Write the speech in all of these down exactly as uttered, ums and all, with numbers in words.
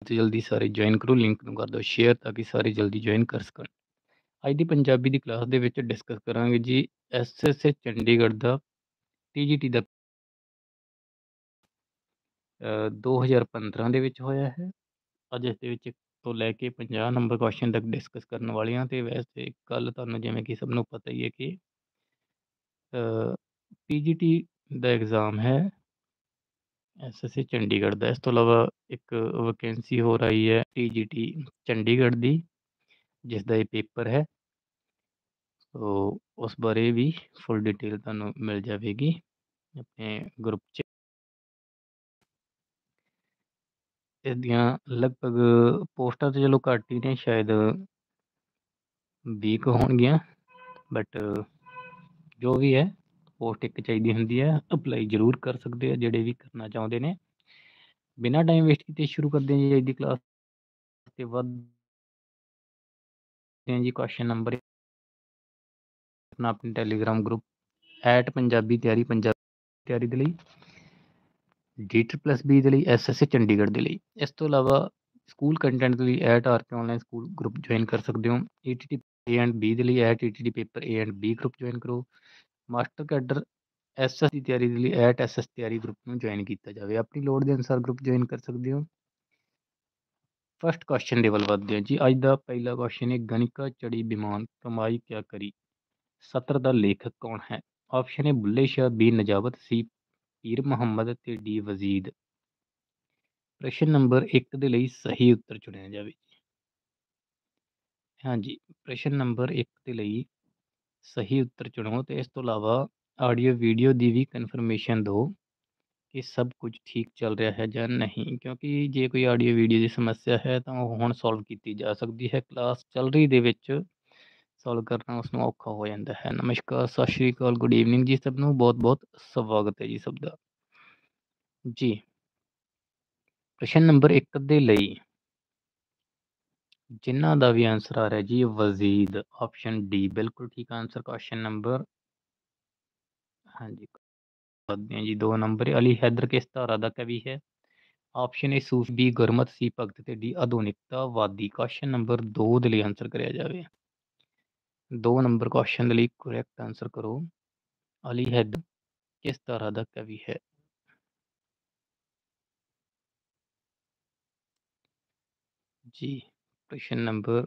ਤੇ ਜਲਦੀ ਸਾਰੇ ਜੁਆਇਨ ਕਰੋ, ਲਿੰਕ ਨੂੰ ਕਰ ਦਿਓ ਸ਼ੇਅਰ ਤਾਂ ਕਿ ਸਾਰੇ ਜਲਦੀ ਜੁਆਇਨ ਕਰ ਸਕਣ। ਅੱਜ ਦੀ ਪੰਜਾਬੀ ਦੀ ਕਲਾਸ ਦੇ ਵਿੱਚ ਡਿਸਕਸ ਕਰਾਂਗੇ ji S S A Chandigarh ਦਾ ਟੀ ਜੀ ਟੀ ਦਾ ਅ, ਦੋ ਹਜ਼ਾਰ ਪੰਦਰਾਂ ਦੇ ਵਿੱਚ ਹੋਇਆ ਹੈ। ਅੱਜ ਇਸ ਦੇ ਵਿੱਚ ਇੱਕ ਤੋਂ ਲੈ ਕੇ ਪੰਜਾਹ ਨੰਬਰ ਕੁਐਸਚਨ ਤੱਕ ਡਿਸਕਸ ਕਰਨ ਵਾਲੇ ਹਾਂ। ਤੇ ਵੈਸੇ ਕੱਲ ਤੁਹਾਨੂੰ ਜਿਵੇਂ ਕਿ ਸਭ ਨੂੰ ਪਤਾ ਹੀ ਹੈ ਕਿ ਟੀ ਜੀ ਟੀ ਦਾ ਐਗਜ਼ਾਮ ਹੈ ਐਸ ਐਸ ਏ ਚੰਡੀਗੜ੍ਹ ਦਾ। ਇਸ ਤੋਂ ਇਲਾਵਾ ਇੱਕ ਵੈਕੈਂਸੀ ਹੋਰ ਆਈ ਹੈ ਟੀ ਜੀ ਟੀ ਚੰਡੀਗੜ੍ਹ ਦੀ, ਜਿਸ ਦਾ ਇਹ ਪੇਪਰ ਹੈ। ਸੋ ਉਸ ਬਾਰੇ ਵੀ ਫੁੱਲ ਡਿਟੇਲ ਤੁਹਾਨੂੰ ਮਿਲ ਜਾਵੇਗੀ ਆਪਣੇ ਗਰੁੱਪ 'ਚ। ਇਹਦੀਆਂ ਲਗਭਗ ਪੋਸਟਾਂ ਤਾਂ ਚਲੋ ਘੱਟ ਹੀ ਨੇ, ਸ਼ਾਇਦ ਵੀਹ ਕੁ ਹੋਣਗੀਆਂ, ਬਟ ਜੋ ਵੀ ਹੈ ਪੋਸਟ ਇੱਕ ਚਾਹੀਦੀ ਹੁੰਦੀ ਹੈ। ਅਪਲਾਈ ਜ਼ਰੂਰ ਕਰ ਸਕਦੇ ਆ ਜਿਹੜੇ ਵੀ ਕਰਨਾ ਚਾਹੁੰਦੇ ਨੇ। ਬਿਨਾਂ ਟਾਈਮ ਵੇਸਟ ਕੀਤੇ ਸ਼ੁਰੂ ਕਰਦੇ ਹਾਂ ਜੀ ਅੱਜ ਦੀ ਕਲਾਸ ਤੇ ਵੱਧਦੇ ਹਾਂ ਜੀ। ਕੁਐਸਚਨ ਨੰਬਰ ਆਪਣਾ ਆਪਣੇ ਟੈਲੀਗ੍ਰਾਮ ਗਰੁੱਪ ਐਟ ਪੰਜਾਬੀ ਤਿਆਰੀ ਪੰਜਾਬੀ ਤਿਆਰੀ ਦੇ ਲਈ, ਡੀ ਟੀ ਪਲੱਸ ਬੀ ਦੇ ਲਈ, ਐਸ ਐਸ ਏ ਚੰਡੀਗੜ੍ਹ ਦੇ ਲਈ। ਇਸ ਤੋਂ ਇਲਾਵਾ ਸਕੂਲ ਕੰਟੈਂਟ ਦੇ ਲਈ at R K online school group join ਕਰ ਸਕਦੇ ਹੋ। E T T A and B ਦੇ ਲਈ at E T T paper A and B group join ਕਰੋ। ਮਾਸਟਰ ਕੈਡਰ ਐਸ ਐਸ ਦੀ ਤਿਆਰੀ ਦੇ ਲਈ ਐਟ ਐਸ ਐਸ ਤਿਆਰੀ ਗਰੁੱਪ ਨੂੰ ਜੁਆਇਨ ਕੀਤਾ ਜਾਵੇ। ਆਪਣੀ ਲੋੜ ਦੇ ਅਨੁਸਾਰ ਗਰੁੱਪ ਜੁਆਇਨ ਕਰ ਸਕਦੇ ਹੋ। ਫਸਟ ਕੁਐਸਚਨ ਦੇ ਵੱਲ ਵੱਧਦੇ ਹਾਂ ਜੀ। ਅੱਜ ਦਾ ਪਹਿਲਾ ਕੁਐਸਚਨ ਹੈ ਗਣਿਕਾ ਚੜੀ ਬਿਮਾਨ ਕਮਾਈ ਕਿਆ ਕਰੀ। ਸਤਰ ਦਾ ਲੇਖਕ ਕੌਣ ਹੈ? ਆਪਸ਼ਨ ਹੈ ਬੁੱਲੇ ਸ਼ਾਹ, ਬੀ ਨਜਾਬਤ, ਸੀ ਪੀਰ ਮੁਹੰਮਦ ਤੇ ਡੀ ਵਜੀਦ। ਪ੍ਰਸ਼ਨ ਨੰਬਰ ਇੱਕ ਦੇ ਲਈ ਸਹੀ ਉੱਤਰ ਚੁਣਿਆ ਜਾਵੇ। ਹਾਂਜੀ, ਪ੍ਰਸ਼ਨ ਨੰਬਰ ਇੱਕ ਦੇ ਲਈ ਸਹੀ ਉੱਤਰ ਚੁਣੋ ਤੇ ਇਸ ਤੋਂ ਇਲਾਵਾ ਆਡੀਓ ਵੀਡੀਓ ਦੀ ਵੀ ਕਨਫਰਮੇਸ਼ਨ ਦਿਓ ਕਿ ਸਭ ਕੁਝ ਠੀਕ ਚੱਲ ਰਿਹਾ ਹੈ ਜਾਂ ਨਹੀਂ, ਕਿਉਂਕਿ ਜੇ ਕੋਈ ਆਡੀਓ ਵੀਡੀਓ ਦੀ ਸਮੱਸਿਆ ਹੈ ਤਾਂ ਉਹ ਹੁਣ ਸੋਲਵ ਕੀਤੀ ਜਾ ਸਕਦੀ ਹੈ। ਕਲਾਸ ਚੱਲ ਰਹੀ ਦੇ ਵਿੱਚ ਸੋਲਵ ਕਰਨਾ ਉਸ ਨੂੰ ਔਖਾ ਹੋ ਜਾਂਦਾ ਹੈ। ਨਮਸਕਾਰ, ਸਤਿ ਸ਼੍ਰੀ ਅਕਾਲ, ਗੁੱਡ ਈਵਨਿੰਗ ਜੀ ਸਭ ਨੂੰ, ਬਹੁਤ ਬਹੁਤ ਸਵਾਗਤ ਹੈ ਜੀ ਸਭ ਦਾ ਜੀ। ਪ੍ਰਸ਼ਨ ਨੰਬਰ ਇੱਕ ਦੇ ਲਈ ਜਿਨ੍ਹਾਂ ਦਾ ਵੀ ਆਂਸਰ ਆ ਰਿਹਾ ਜੀ ਵਜ਼ੀਦ, ਆਪਸ਼ਨ ਡੀ ਬਿਲਕੁਲ ਠੀਕ ਆਂਸਰ। ਕੁਐਸਚਨ ਨੰਬਰ ਹਾਂਜੀ ਕਰਦੇ ਹਾਂ ਜੀ ਦੋ ਨੰਬਰ। ਅਲੀ ਹੈਦਰ ਕਿਸ ਧਾਰਾ ਦਾ ਕਵੀ ਹੈ? ਆਪਸ਼ਨ ਏ ਸੂਫ, ਬੀ ਗੁਰਮਤ, ਸੀ ਭਗਤ ਤੇ ਡੀ ਆਧੁਨਿਕਤਾਵਾਦੀ। ਕੁਐਸਚਨ ਨੰਬਰ ਦੋ ਦੇ ਲਈ ਆਂਸਰ ਕਰਿਆ ਜਾਵੇ। ਦੋ ਨੰਬਰ ਕੁਐਸਚਨ ਦੇ ਲਈ ਕਰੈਕਟ ਆਂਸਰ ਕਰੋ। ਅਲੀ ਹੈਦਰ ਕਿਸ ਧਾਰਾ ਦਾ ਕਵੀ ਹੈ? ਜੀ, ਪ੍ਰਸ਼ਨ ਨੰਬਰ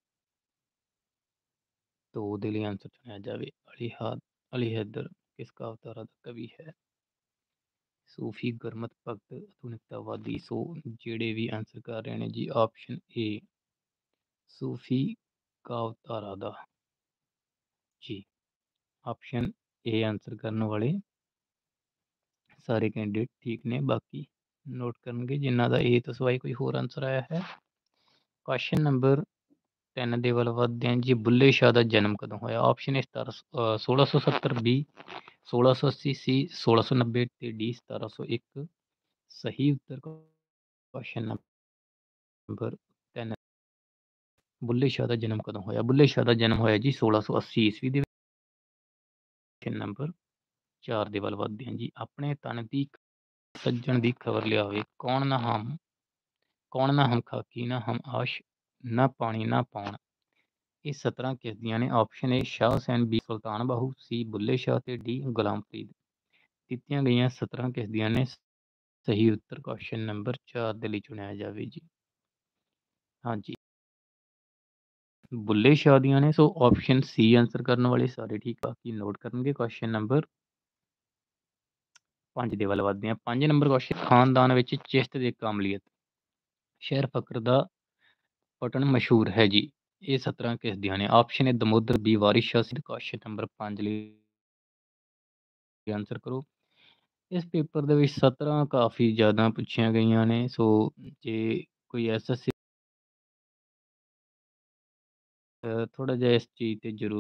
ਦੋ ਦੇ ਲਈ ਆਂਸਰ ਚੁਣਿਆ ਜਾਵੇ। ਅਲੀ ਹਾਦ ਅਲੀ ਹੈਦਰ ਕਿਸ ਕਾਵਿਧਾਰਾ ਦਾ ਕਵੀ ਹੈ? ਸੂਫੀ, ਗੁਰਮਤ, ਭਗਤ, ਆਧੁਨਿਕਤਾਵਾਦੀ। ਸੋ ਜਿਹੜੇ ਵੀ ਆਂਸਰ ਕਰ ਰਹੇ ਨੇ ਜੀ ਆਪਸ਼ਨ ਏ ਸੂਫੀ ਕਾਵਿਧਾਰਾ ਦਾ ਜੀ। ਆਪਸ਼ਨ ਏ ਆਂਸਰ ਕਰਨ ਵਾਲੇ ਸਾਰੇ ਕੈਂਡੀਡੇਟ ਠੀਕ ਨੇ, ਬਾਕੀ ਨੋਟ ਕਰਨਗੇ ਜਿਨ੍ਹਾਂ ਦਾ ਏ ਤੋਂ ਸਿਵਾਏ ਕੋਈ ਹੋਰ ਆਂਸਰ ਆਇਆ ਹੈ। ਕੁਐਸਚਨ ਨੰਬਰ ਤਿੰਨ ਦੇ ਵੱਲ ਵੱਧਦੇ ਹਾਂ ਜੀ। ਬੁੱਲੇ ਸ਼ਾਹ ਦਾ ਜਨਮ ਕਦੋਂ ਹੋਇਆ? ਆਪਸ਼ਨ ਏ ਸਤਾਰਾਂ ਸੋਲਾਂ ਸੌ ਸੱਤਰ, ਬੀ ਸੋਲਾਂ ਸੌ ਅੱਸੀ, ਸੀ ਸੋਲਾਂ ਸੌ ਨੱਬੇ ਤੇ ਡੀ ਸਤਾਰਾਂ ਸੌ ਇੱਕ। ਸਹੀ ਉੱਤਰ ਕੁਐਸਚਨ ਨੰਬਰ ਤਿੰਨ। ਬੁੱਲੇ ਸ਼ਾਹ ਦਾ ਜਨਮ ਕਦੋਂ ਹੋਇਆ? ਬੁੱਲੇ ਸ਼ਾਹ ਦਾ ਜਨਮ ਹੋਇਆ ਜੀ ਸੋਲਾਂ ਸੌ ਅੱਸੀ ਈਸਵੀ ਦੇ ਵਿੱਚ। ਨੰਬਰ ਚਾਰ ਦੇ ਵੱਲ ਵੱਧਦੇ ਹਾਂ ਜੀ। ਆਪਣੇ ਤਨ ਦੀ ਸੱਜਣ ਦੀ ਖਬਰ ਲਿਆਵੇ। ਕੌਣ ਨਾ ਹਮ ਕੌਣ ਨਾ ਹਮ ਖਾਕੀ, ਨਾ ਹਮ ਆਸ਼, ਨਾ ਪਾਣੀ ਨਾ ਪਾਉਣ। ਇਹ ਸਤਰਾਂ ਕਿਸ ਦੀਆਂ ਨੇ? Option A Shah Hussain, B Sultan Bahu, C Bulleh Shah ਤੇ ਡੀ ਗੁਲਾਮ ਫਰੀਦ। ਦਿੱਤੀਆਂ ਗਈਆਂ ਸਤਰਾਂ ਕਿਸ ਦੀਆਂ ਨੇ? ਸਹੀ ਉੱਤਰ ਕੁਐਸਚਨ ਨੰਬਰ ਚਾਰ ਦੇ ਲਈ ਚੁਣਿਆ ਜਾਵੇ ਜੀ। ਹਾਂਜੀ, ਬੁੱਲੇ ਸ਼ਾਹ ਦੀਆਂ ਨੇ। ਸੋ ਆਪਸ਼ਨ ਸੀ ਆਂਸਰ ਕਰਨ ਵਾਲੇ ਸਾਰੇ ਠੀਕ, ਬਾਕੀ ਨੋਟ ਕਰਨਗੇ। ਕੁਐਸਚਨ ਨੰਬਰ ਪੰਜ ਦੇ ਵੱਲ ਵੱਧਦੇ ਹਾਂ। ਪੰਜ ਨੰਬਰ ਕੁਐਸਚਨ ਖਾਨਦਾਨ ਵਿੱਚ ਚਿਸ਼ਤ ਦੀ ਕਾਮਲੀਅਤ ਸ਼ਹਿਰ ਫਕਰ ਦਾ ਪਟਨ ਮਸ਼ਹੂਰ ਹੈ ਜੀ। ਇਹ ਸਤਰਾਂ ਕਿਸ ਦੀਆਂ ਨੇ? Option A Damodar, B Waris Shah. Question number ਪੰਜ ਲਈ ਆਂਸਰ ਕਰੋ। ਇਸ ਪੇਪਰ ਦੇ ਵਿੱਚ ਸਤਰਾਂ ਕਾਫੀ ਜ਼ਿਆਦਾ ਪੁੱਛੀਆਂ ਗਈਆਂ ਨੇ। ਸੋ ਜੇ ਕੋਈ ਐਸ ਐਸ ਸੀ ਥੋੜਾ ਜਿਹਾ ਇਸ ਚੀਜ਼ ਤੇ ਜ਼ਰੂਰ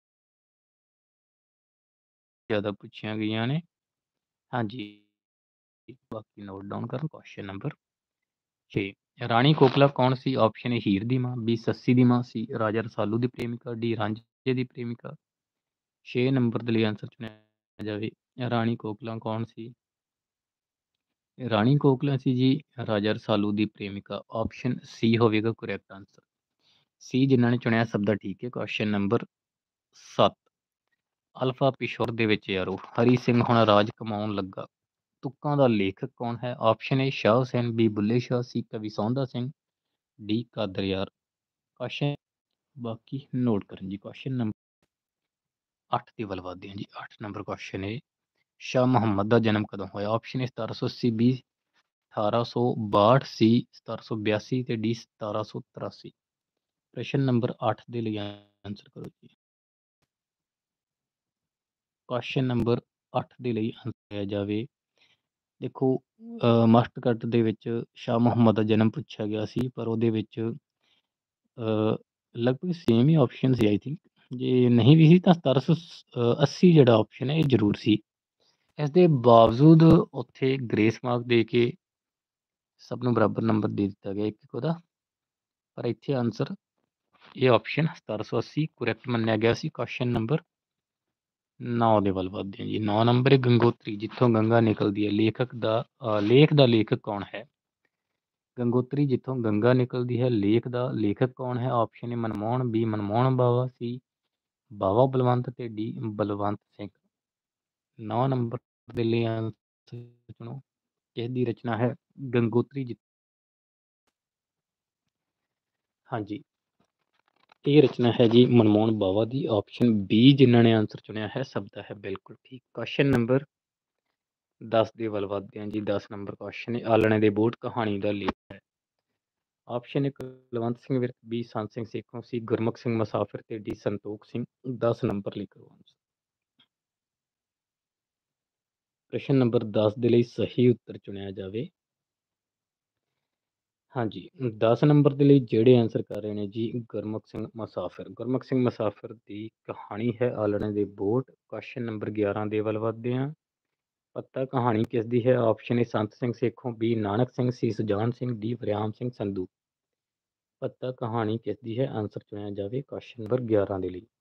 ਜ਼ਿਆਦਾ ਪੁੱਛੀਆਂ ਗਈਆਂ ਨੇ। ਹਾਂਜੀ, ਬਾਕੀ ਨੋਟ ਡਾਊਨ ਕਰਨ। ਕੁਐਸਚਨ ਨੰਬਰ ਛੇ, ਰਾਣੀ ਕੋਕਲਾ ਕੌਣ ਸੀ? ਆਪਸ਼ਨ ਏ ਹੀਰ ਦੀ ਮਾਂ, ਬੀ ਸੱਸੀ ਦੀ ਮਾਂ, ਸੀ ਰਾਜਾ ਰਸਾਲੂ ਦੀ ਪ੍ਰੇਮਿਕਾ, ਡੀ ਰਾਂਝੇ ਦੀ ਪ੍ਰੇਮਿਕਾ। ਛੇ ਨੰਬਰ ਦੇ ਲਈ ਆਂਸਰ ਚੁਣਿਆ ਜਾਵੇ। ਰਾਣੀ ਕੋਕਲਾ ਕੌਣ ਸੀ? ਰਾਣੀ ਕੋਕਲਾਂ ਸੀ ਜੀ ਰਾਜਾ ਰਸਾਲੂ ਦੀ ਪ੍ਰੇਮਿਕਾ। ਆਪਸ਼ਨ ਸੀ ਹੋਵੇਗਾ ਕਰੈਕਟ ਆਂਸਰ। ਸੀ ਜਿਨ੍ਹਾਂ ਨੇ ਚੁਣਿਆ ਸਭ ਦਾ ਠੀਕ ਹੈ। ਕੁਐਸਚਨ ਨੰਬਰ ਸੱਤ। ਅਲਫਾ ਪਿਸ਼ੌਰ ਦੇ ਵਿੱਚ ਯਾਰੋ ਹਰੀ ਸਿੰਘ ਹੁਣ ਰਾਜ ਕਮਾਉਣ ਲੱਗਾ। ਤੁਕਾਂ ਦਾ ਲੇਖਕ ਕੌਣ ਹੈ? Option A Shah Hussain, B Bulleh Shah, C ਕਵੀ ਸੌਂਦਾ ਸਿੰਘ, ਡੀ ਕਾਦਰ ਯਾਰ। ਕੁਐਸਚਨ ਬਾਕੀ ਨੋਟ ਕਰਨ ਜੀ। ਕੁਐਸਚਨ ਨੰਬਰ ਅੱਠ ਦੇ ਵੱਲ ਵਧਦੇ ਹਾਂ ਜੀ। ਅੱਠ ਨੰਬਰ ਕੁਐਸਚਨ ਹੈ ਸ਼ਾਹ ਮੁਹੰਮਦ ਦਾ ਜਨਮ ਕਦੋਂ ਹੋਇਆ? ਆਪਸ਼ਨ ਏ ਸਤਾਰਾਂ ਸੌ ਅੱਸੀ, ਬੀ ਅਠਾਰਾਂ ਸੌ ਬਾਹਠ, ਸੀ ਸਤਾਰਾਂ ਸੌ ਬਿਆਸੀ ਤੇ ਡੀ ਸਤਾਰਾਂ ਸੌ ਤਰਾਸੀ। ਪ੍ਰਸ਼ਨ ਨੰਬਰ ਅੱਠ ਦੇ ਲਈ ਆਨਸਰ ਕਰੋ ਜੀ। ਕੁਐਸਚਨ ਨੰਬਰ ਅੱਠ ਦੇ ਲਈ ਆਨਸਰ ਜਾਵੇ। ਦੇਖੋ ਮਾਸਟਰ ਕੱਟ ਦੇ ਵਿੱਚ ਸ਼ਾਹ ਮੁਹੰਮਦ ਦਾ ਜਨਮ ਪੁੱਛਿਆ ਗਿਆ ਸੀ, ਪਰ ਉਹਦੇ ਵਿੱਚ ਲਗਭਗ ਸੇਮ ਹੀ ਆਪਸ਼ਨ ਸੀ ਆਈ ਥਿੰਕ। ਜੇ ਨਹੀਂ ਵੀ ਸੀ ਤਾਂ ਸਤਾਰਾਂ ਸੌ ਅੱਸੀ ਜਿਹੜਾ ਆਪਸ਼ਨ ਹੈ ਇਹ ਜ਼ਰੂਰ ਸੀ। ਇਸ ਦੇ ਬਾਵਜੂਦ ਉੱਥੇ ਗ੍ਰੇਸ ਮਾਰਕ ਦੇ ਕੇ ਸਭ ਨੂੰ ਬਰਾਬਰ ਨੰਬਰ ਦੇ ਦਿੱਤਾ ਗਿਆ ਇੱਕ ਇੱਕ ਉਹਦਾ, ਪਰ ਇੱਥੇ ਆਨਸਰ ਇਹ ਆਪਸ਼ਨ ਸਤਾਰਾਂ ਸੌ ਅੱਸੀ ਕਰੈਕਟ ਮੰਨਿਆ ਗਿਆ ਸੀ। ਕੁਐਸਚਨ ਨੰਬਰ ਨੌ ਦੇ ਵੱਲ ਵਧਦੇ ਹਾਂ ਜੀ। ਨੌ ਨੰਬਰ ਹੈ ਗੰਗੋਤਰੀ ਜਿੱਥੋਂ ਗੰਗਾ ਨਿਕਲਦੀ ਹੈ। ਲੇਖਕ ਦਾ ਲੇਖ ਦਾ ਲੇਖਕ ਕੌਣ ਹੈ? ਗੰਗੋਤਰੀ ਜਿੱਥੋਂ ਗੰਗਾ ਨਿਕਲਦੀ ਹੈ, ਲੇਖ ਦਾ ਲੇਖਕ ਕੌਣ ਹੈ? Option A Manmohan, B Manmohan Bawa, C Bawa Balwant ਤੇ ਡੀ ਬਲਵੰਤ ਸਿੰਘ। ਨੌ ਨੰਬਰ ਦੇ ਲਈ ਆਨਸਰ ਚੁਣੋ। ਕਿਸ ਦੀ ਰਚਨਾ ਹੈ ਗੰਗੋਤਰੀ ਜੀ? ਹਾਂਜੀ, ਇਹ ਰਚਨਾ ਹੈ ਜੀ ਮਨਮੋਹਨ ਬਾਵਾ ਦੀ। ਆਪਸ਼ਨ ਬੀ ਜਿਨ੍ਹਾਂ ਨੇ ਆਨਸਰ ਚੁਣਿਆ ਹੈ ਸਭ ਦਾ ਹੈ ਬਿਲਕੁਲ ਠੀਕ। ਕੁਐਸਚਨ ਨੰਬਰ ਦਸ ਦੇ ਵੱਲ ਵਧਦੇ ਹਾਂ ਜੀ। ਦਸ ਨੰਬਰ ਕੁਐਸਚਨ ਆਲਣੇ ਦੇ ਬੋਟ ਕਹਾਣੀ ਦਾ ਲੇਖ ਹੈ। Option A Kulwant Singh Virk, B Sant Singh Sekhon, ਸੀ ਗੁਰਮੁਖ ਸਿੰਘ ਮੁਸਾਫਿਰ ਤੇ ਡੀ ਸੰਤੋਖ ਸਿੰਘ। ਦਸ ਨੰਬਰ ਲਈ ਕਰੋ ਆਨਸਰ। ਪ੍ਰਸ਼ਨ ਨੰਬਰ ਦਸ ਦੇ ਲਈ ਸਹੀ ਉੱਤਰ ਚੁਣਿਆ ਜਾਵੇ। ਹਾਂਜੀ, ਦਸ ਨੰਬਰ ਦੇ ਲਈ ਜਿਹੜੇ ਆਨਸਰ ਕਰ ਰਹੇ ਨੇ ਜੀ ਗੁਰਮੁਖ ਸਿੰਘ ਮੁਸਾਫਿਰ। ਗੁਰਮੁਖ ਸਿੰਘ ਮੁਸਾਫਿਰ ਦੀ ਕਹਾਣੀ ਹੈ ਆਲਣੇ ਦੇ ਬੋਟ। ਕੁਐਸਚਨ ਨੰਬਰ ਗਿਆਰਾਂ ਦੇ ਵੱਲ ਵਧਦੇ ਹਾਂ। ਪੱਤਾ ਕਹਾਣੀ ਕਿਸ ਦੀ ਹੈ? Option A Sant Singh Sekhon, B Nanak Singh, C Sujan Singh, D Waryam Singh Sandhu. ਪੱਤਾ ਕਹਾਣੀ ਕਿਸ ਦੀ ਹੈ? ਆਨਸਰ ਚੁਣਿਆ ਜਾਵੇ ਕੁਐਸਚਨ ਨੰਬਰ ਗਿਆਰਾਂ ਦੇ ਲਈ।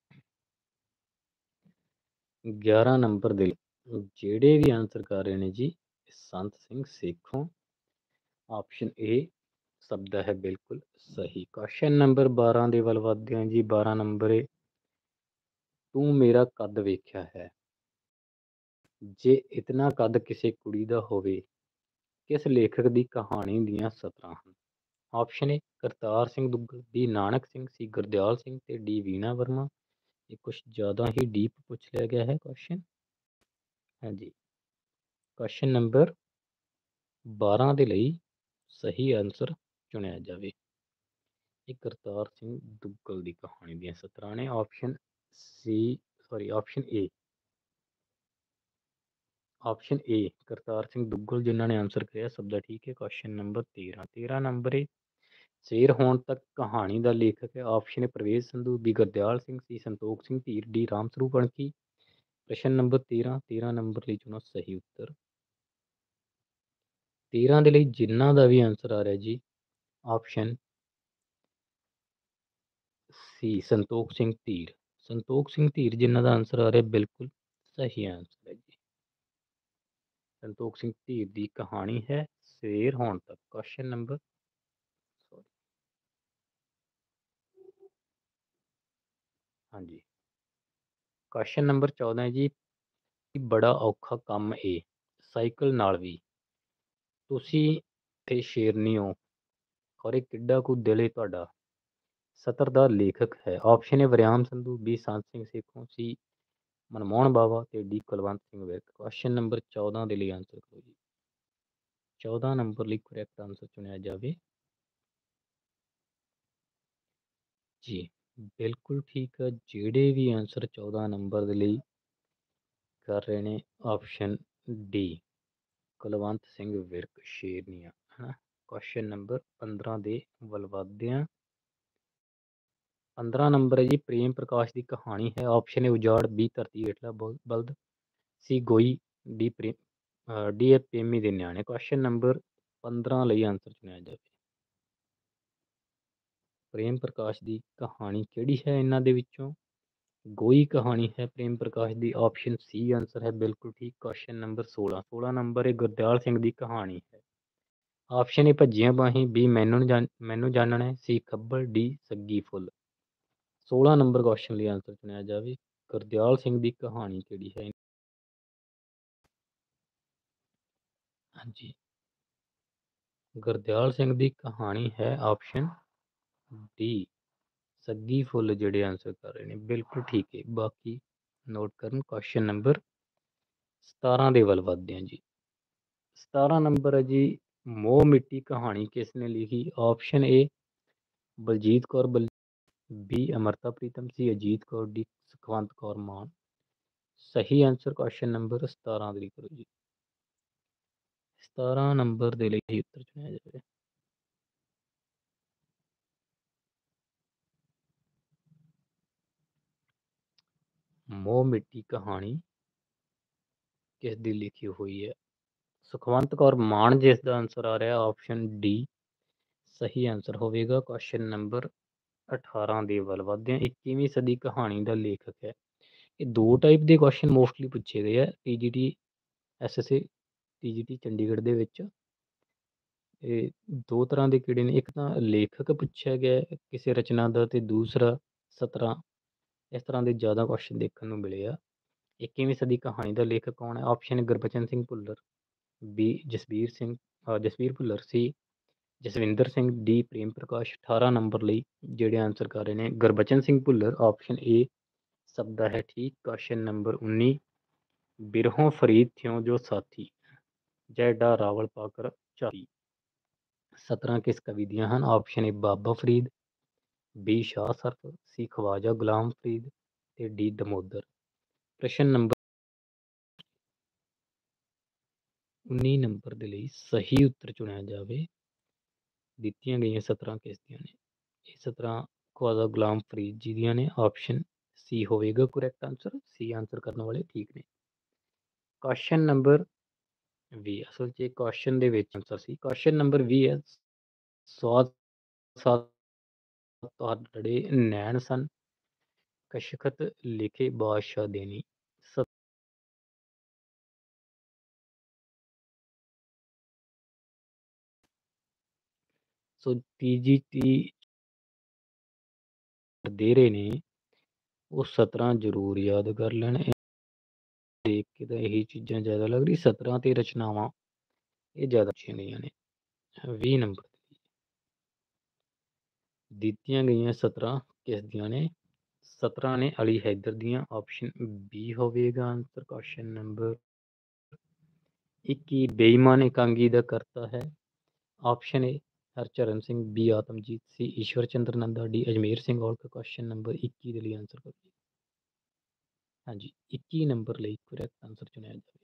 ਗਿਆਰਾਂ ਨੰਬਰ ਦੇ ਲਈ ਜਿਹੜੇ ਵੀ ਆਨਸਰ ਕਰ ਰਹੇ ਨੇ ਜੀ ਸੰਤ ਸਿੰਘ ਸੇਖੋਂ। ਆਪਸ਼ਨ ਏ ਸਭ ਦਾ ਹੈ ਬਿਲਕੁਲ ਸਹੀ। ਕੁਐਸਚਨ ਨੰਬਰ ਬਾਰਾਂ ਦੇ ਵੱਲ ਵਧਦੇ ਹਾਂ ਜੀ। ਬਾਰਾਂ ਨੰਬਰ ਏ ਤੂੰ ਮੇਰਾ ਕੱਦ ਵੇਖਿਆ ਹੈ। ਜੇ ਇਤਨਾ ਕੱਦ ਕਿਸੇ ਕੁੜੀ ਦਾ ਹੋਵੇ, ਕਿਸ ਲੇਖਕ ਦੀ ਕਹਾਣੀ ਦੀਆਂ ਸਤਰਾਂ ਹਨ? Option A Kartar Singh Duggal, B Nanak Singh, C Gurdial Singh ਤੇ ਡੀ ਵੀਣਾ ਵਰਮਾ। ਇਹ ਕੁਛ ਜ਼ਿਆਦਾ ਹੀ ਡੀਪ ਪੁੱਛ ਲਿਆ ਗਿਆ ਹੈ ਕੁਐਸਚਨ। ਹਾਂਜੀ, ਕੁਐਸਚਨ ਨੰਬਰ ਬਾਰਾਂ ਦੇ ਲਈ ਸਹੀ ਆਨਸਰ ਚੁਣਿਆ ਜਾਵੇ। ਇਹ ਕਰਤਾਰ ਸਿੰਘ ਦੁੱਗਲ ਦੀ ਕਹਾਣੀ ਦੀਆਂ ਸਤਰਾਂ ਨੇ। Option C sorry option A option A Kartar Singh Duggal ਜਿਨ੍ਹਾਂ ਨੇ ਆਨਸਰ ਕਰਿਆ ਸਭ ਦਾ ਠੀਕ ਹੈ। ਕੁਐਸਚਨ ਨੰਬਰ ਤੇਰਾਂ। ਤੇਰਾਂ ਨੰਬਰ ਏ ਸ਼ੇਰ ਹੋਣ ਤੱਕ ਕਹਾਣੀ ਦਾ ਲੇਖਕ ਹੈ। Option A Parvesh Sandhu, B Gurdial Singh, C Santokh Singh Dhir, D Ram Sarup Ankhi. ਪ੍ਰਸ਼ਨ ਨੰਬਰ ਤੇਰਾਂ। ਤੇਰਾਂ ਨੰਬਰ ਲਈ ਚੁਣੋ ਸਹੀ ਉੱਤਰ। ਤੇਰਾਂ ਦੇ ਲਈ ਜਿਨ੍ਹਾਂ ਦਾ ਵੀ ਆਨਸਰ ਆ ਰਿਹਾ ਜੀ ਆਪਸ਼ਨ ਸੀ ਸੰਤੋਖ ਸਿੰਘ ਧੀਰ। ਸੰਤੋਖ ਸਿੰਘ ਧੀਰ ਜਿਨ੍ਹਾਂ ਦਾ ਆਨਸਰ ਆ ਰਿਹਾ ਬਿਲਕੁਲ ਸਹੀ ਆਨਸਰ ਹੈ ਜੀ। ਸੰਤੋਖ ਸਿੰਘ ਧੀਰ ਦੀ ਕਹਾਣੀ ਹੈ ਸ਼ੇਰ ਹੋਣ ਤੱਕ। ਕੁਐਸਚਨ ਨੰਬਰ ਹਾਂਜੀ ਕੁਐਸਚਨ ਨੰਬਰ ਚੌਦਾਂ ਹੈ ਜੀ ਬੜਾ ਔਖਾ ਕੰਮ ਏ ਸਾਈਕਲ ਨਾਲ ਵੀ ਤੁਸੀਂ ਤੇ ਸ਼ੇਰਨੀ ਹੋ ਔਰ ਇਹ ਕਿੱਡਾ ਕੁ ਦਿਲ ਏ ਤੁਹਾਡਾ। ਸਤਰ ਦਾ ਲੇਖਕ ਹੈ। Option A Waryam Sandhu, B Sant Singh Sekhon, C Manmohan Bawa ਤੇ D Kulwant Singh Virk. Question number ਚੌਦਾਂ ਦੇ ਲਈ ਆਨਸਰ ਕਰੋ ਜੀ। ਚੌਦਾਂ ਨੰਬਰ ਲਈ ਕਰੈਕਟ ਆਨਸਰ ਚੁਣਿਆ ਜਾਵੇ ਜੀ ਬਿਲਕੁਲ ਠੀਕ ਹੈ। ਜਿਹੜੇ ਵੀ ਆਨਸਰ ਚੌਦਾਂ ਨੰਬਰ ਦੇ ਲਈ ਕਰ ਰਹੇ ਨੇ ਆਪਸ਼ਨ ਡੀ ਕੁਲਵੰਤ ਸਿੰਘ ਵਿਰਕ ਸ਼ੇਰਨੀਆਂ ਹੈ ਨਾ। ਕੁਐਸਚਨ ਨੰਬਰ ਪੰਦਰਾਂ ਦੇ ਵੱਲ ਵਧਦੇ ਹਾਂ। ਪੰਦਰਾਂ ਨੰਬਰ ਹੈ ਜੀ ਪ੍ਰੇਮ ਪ੍ਰਕਾਸ਼ ਦੀ ਕਹਾਣੀ ਹੈ। ਆਪਸ਼ਨ ਏ ਉਜਾੜ, ਬੀ ਧਰਤੀ ਹੇਠਲਾ ਬਲਦ, ਸੀ ਗੋਈ, ਡੀ ਪ੍ਰੇਮ ਡੀ ਏ ਪ੍ਰੇਮੀ ਦੇ ਨਿਆਣੇ। ਕੁਐਸਚਨ ਨੰਬਰ ਪੰਦਰਾਂ ਲਈ ਆਨਸਰ ਚੁਣਿਆ ਜਾਵੇ। ਪ੍ਰੇਮ ਪ੍ਰਕਾਸ਼ ਦੀ ਕਹਾਣੀ ਕਿਹੜੀ ਹੈ ਇਹਨਾਂ ਦੇ ਵਿੱਚੋਂ? ਗੋਈ ਕਹਾਣੀ ਹੈ ਪ੍ਰੇਮ ਪ੍ਰਕਾਸ਼ ਦੀ। ਆਪਸ਼ਨ ਸੀ ਆਂਸਰ ਹੈ ਬਿਲਕੁਲ ਠੀਕ। ਕੁਐਸਚਨ ਨੰਬਰ ਸੋਲਾਂ ਸੋਲਾਂ ਨੰਬਰ ਇਹ ਗੁਰਦਿਆਲ ਸਿੰਘ ਦੀ ਕਹਾਣੀ ਹੈ। ਆਪਸ਼ਨ ਏ ਭੱਜੀਆਂ ਬਾਹੀਂ, ਬੀ ਮੈਨੂੰ ਜਾਣ ਮੈਨੂੰ ਜਾਣਨਾ ਹੈ, ਸੀ ਖੱਬਲ, ਡੀ ਸੱਗੀ ਫੁੱਲ। ਸੋਲਾਂ ਨੰਬਰ ਕੁਐਸਚਨ ਲਈ ਆਂਸਰ ਚੁਣਿਆ ਜਾਵੇ। ਗੁਰਦਿਆਲ ਸਿੰਘ ਦੀ ਕਹਾਣੀ ਕਿਹੜੀ ਹੈ? ਹਾਂਜੀ, ਗੁਰਦਿਆਲ ਸਿੰਘ ਦੀ ਕਹਾਣੀ ਹੈ ਆਪਸ਼ਨ ਡੀ ਸੱਗੀ ਫੁੱਲ। ਜਿਹੜੇ ਆਂਸਰ ਕਰ ਰਹੇ ਨੇ ਬਿਲਕੁਲ ਠੀਕ ਹੈ। ਬਾਕੀ ਨੋਟ ਕਰਨ। ਕੁਐਸਚਨ ਨੰਬਰ ਸਤਾਰਾਂ ਦੇ ਵੱਲ ਵੱਧਦੇ ਹਾਂ ਜੀ। ਸਤਾਰਾਂ ਨੰਬਰ ਹੈ ਜੀ, ਮੋਹ ਮਿੱਟੀ ਕਹਾਣੀ ਕਿਸ ਨੇ ਲਿਖੀ? Option A Baljit Kaur Bal, B Amrita Pritam, C Ajit Kaur, D Sukhwant Kaur Mann. ਸਹੀ ਆਂਸਰ ਕੁਐਸਚਨ ਨੰਬਰ ਸਤਾਰਾਂ ਦੇ ਲਈ ਕਰੋ ਜੀ। ਸਤਾਰਾਂ ਨੰਬਰ ਦੇ ਲਈ ਹੀ ਉੱਤਰ ਚੁਣਿਆ ਜਾਵੇ। ਮੋਹ ਮਿੱਟੀ ਕਹਾਣੀ ਕਿਸ ਦੀ ਲਿਖੀ ਹੋਈ ਹੈ? ਸੁਖਵੰਤ ਕੌਰ ਮਾਨ ਜਿਸ ਦਾ ਆਂਸਰ ਆ ਰਿਹਾ ਆਪਸ਼ਨ ਡੀ ਸਹੀ ਆਂਸਰ ਹੋਵੇਗਾ। ਕੁਐਸਚਨ ਨੰਬਰ ਅਠਾਰਾਂ ਦੇ ਵੱਲ ਵੱਧਦੇ ਹਾਂ। ਇੱਕੀਵੀਂ ਸਦੀ ਕਹਾਣੀ ਦਾ ਲੇਖਕ ਹੈ। ਇਹ ਦੋ ਟਾਈਪ ਦੇ ਕੁਐਸਚਨ ਮੋਸਟਲੀ ਪੁੱਛੇ ਗਏ ਆ TGT S S A TGT Chandigarh ਦੇ ਵਿੱਚ। ਇਹ ਦੋ ਤਰ੍ਹਾਂ ਦੇ ਕਿਹੜੇ ਨੇ, ਇੱਕ ਤਾਂ ਲੇਖਕ ਪੁੱਛਿਆ ਗਿਆ ਕਿਸੇ ਰਚਨਾ ਦਾ, ਤੇ ਦੂਸਰਾ ਸਤਰਾਂ। ਇਸ ਤਰ੍ਹਾਂ ਦੇ ਜ਼ਿਆਦਾ ਕੁਐਸਚਨ ਦੇਖਣ ਨੂੰ ਮਿਲੇ ਆ। ਇੱਕੀਵੀਂ ਸਦੀ ਕਹਾਣੀ ਦਾ ਲੇਖਕ ਕੌਣ ਹੈ? Option Gurbachan Singh Bhullar, B Jasbir Singh Jasbir Bhullar, C Jaswinder Singh, D Prem Parkash. ਅਠਾਰਾਂ ਨੰਬਰ ਲਈ ਜਿਹੜੇ ਆਂਸਰ ਕਰ ਰਹੇ ਨੇ ਗੁਰਬਚਨ ਸਿੰਘ ਭੁੱਲਰ। ਆਪਸ਼ਨ ਏ ਸਭ ਦਾ ਹੈ ਠੀਕ। ਕੁਐਸਚਨ ਨੰਬਰ ਉੱਨੀ, ਬਿਰਹੋਂ ਫਰੀਦ ਥਿਓ ਜੋ ਸਾਥੀ, ਜੈਡਾ ਰਾਵਲ ਪਾਕਰ ਚਾਰੀ। ਸਤਰਾਂ ਕਿਸ ਕਵੀ ਦੀਆਂ ਹਨ? Option A Baba Farid, B Shah Sharaf, C Khwaja Ghulam Farid, ਤੇ ਡੀ ਦਮੋਦਰ। ਪ੍ਰਸ਼ਨ ਨੰਬਰ ਉੱਨੀ ਨੰਬਰ ਦੇ ਲਈ ਸਹੀ ਉੱਤਰ ਚੁਣਿਆ ਜਾਵੇ। ਦਿੱਤੀਆਂ ਗਈਆਂ ਸਤਰਾਂ ਕਿਸ ਦੀਆਂ ਨੇ? ਇਹ ਸਤਰਾਂ ਖਵਾਜਾ ਗੁਲਾਮ ਫਰੀਦ ਜੀ ਦੀਆਂ ਨੇ। ਆਪਸ਼ਨ ਸੀ ਹੋਵੇਗਾ ਕਰੈਕਟ ਆਂਸਰ। ਸੀ ਆਂਸਰ ਕਰਨ ਵਾਲੇ ਠੀਕ ਨੇ। ਕੁਐਸਚਨ ਨੰਬਰ ਵੀਹ, ਅਸਲ 'ਚ ਕੁਐਸਚਨ ਦੇ ਵਿੱਚ ਆਂਸਰ ਸੀ। ਕੁਐਸਚਨ ਨੰਬਰ ਵੀਹ ਹੈ, ਸਵਾਦ ਸਾਦ ਤੁਹਾਡੇ ਨੈਣ ਸਨ, ਕਸ਼ਖਤ ਲਿਖੇ ਬਾਦਸ਼ਾਹ ਦੇਣੀ। ਸੋ ਟੀਜੀਟੀ ਦੇ ਰਹੇ ਨੇ ਉਹ ਸਤਰਾਂ ਜ਼ਰੂਰ ਯਾਦ ਕਰ ਲੈਣ। ਦੇਖ ਕੇ ਤਾਂ ਇਹੀ ਚੀਜ਼ਾਂ ਜ਼ਿਆਦਾ ਲੱਗ ਰਹੀ। ਸਤਰਾਂ ਤੇ ਰਚਨਾਵਾਂ ਇਹ ਜ਼ਿਆਦਾ ਅੱਛੀਆਂ ਗਈਆਂ ਨੇ। ਵੀਹ ਨੰਬਰ ਦਿੱਤੀਆਂ ਗਈਆਂ ਸਤਰਾਂ ਕਿਸ ਦੀਆਂ ਨੇ? ਸਤਰਾਂ ਨੇ ਅਲੀ ਹੈਦਰ ਦੀਆਂ। ਆਪਸ਼ਨ ਬੀ ਹੋਵੇਗਾ ਆਂਸਰ। ਕੁਐਸਚਨ ਨੰਬਰ ਇੱਕੀ, ਬੇਈਮਾਨ ਇਕਾਂਗੀ ਦਾ ਕਰਤਾ ਹੈ। Option A Harcharan Singh, B Atamjit, C Ishwar Chander Nanda, D Ajmer Singh Aulakh. Question number ਇੱਕੀ ਦੇ ਲਈ ਆਂਸਰ ਕਰੋ। ਹਾਂਜੀ, ਇੱਕੀ ਨੰਬਰ ਲਈ ਕਰੈਕਟ ਆਂਸਰ ਚੁਣਿਆ ਜਾਵੇ।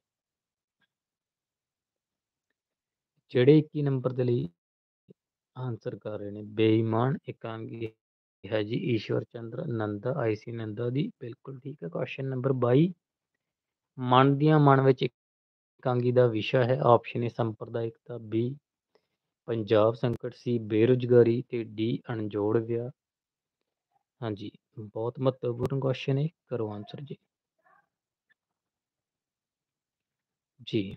ਜਿਹੜੇ ਇੱਕੀ ਨੰਬਰ ਦੇ ਲਈ ਆਂਸਰ ਕਰ ਰਹੇ ਨੇ ਬੇਈਮਾਨ ਇਕਾਂਗੀ ਹੈ ਜੀ ਈਸ਼ਵਰ ਚੰਦਰ ਨੰਦਾ, ਆਈ ਸੀ ਨੰਦਾ ਦੀ। ਬਿਲਕੁਲ ਠੀਕ ਹੈ। ਕੁਐਸਚਨ ਨੰਬਰ ਬਾਈ, ਮਨ ਦੀਆਂ ਮਨ ਵਿੱਚ ਇਕਾਂਗੀ ਦਾ ਵਿਸ਼ਾ ਹੈ। ਆਪਸ਼ਨ ਏ ਸੰਪਰਦਾਇਕਤਾ, ਬੀ ਪੰਜਾਬ ਸੰਕਟ, ਸੀ ਬੇਰੁਜ਼ਗਾਰੀ, ਤੇ ਡੀ ਅਣਜੋੜ ਵਿਆਹ। ਹਾਂਜੀ, ਬਹੁਤ ਮਹੱਤਵਪੂਰਨ ਕੁਐਸਚਨ ਹੈ। ਕਰੋ ਆਂਸਰ ਜੀ। ਜੀ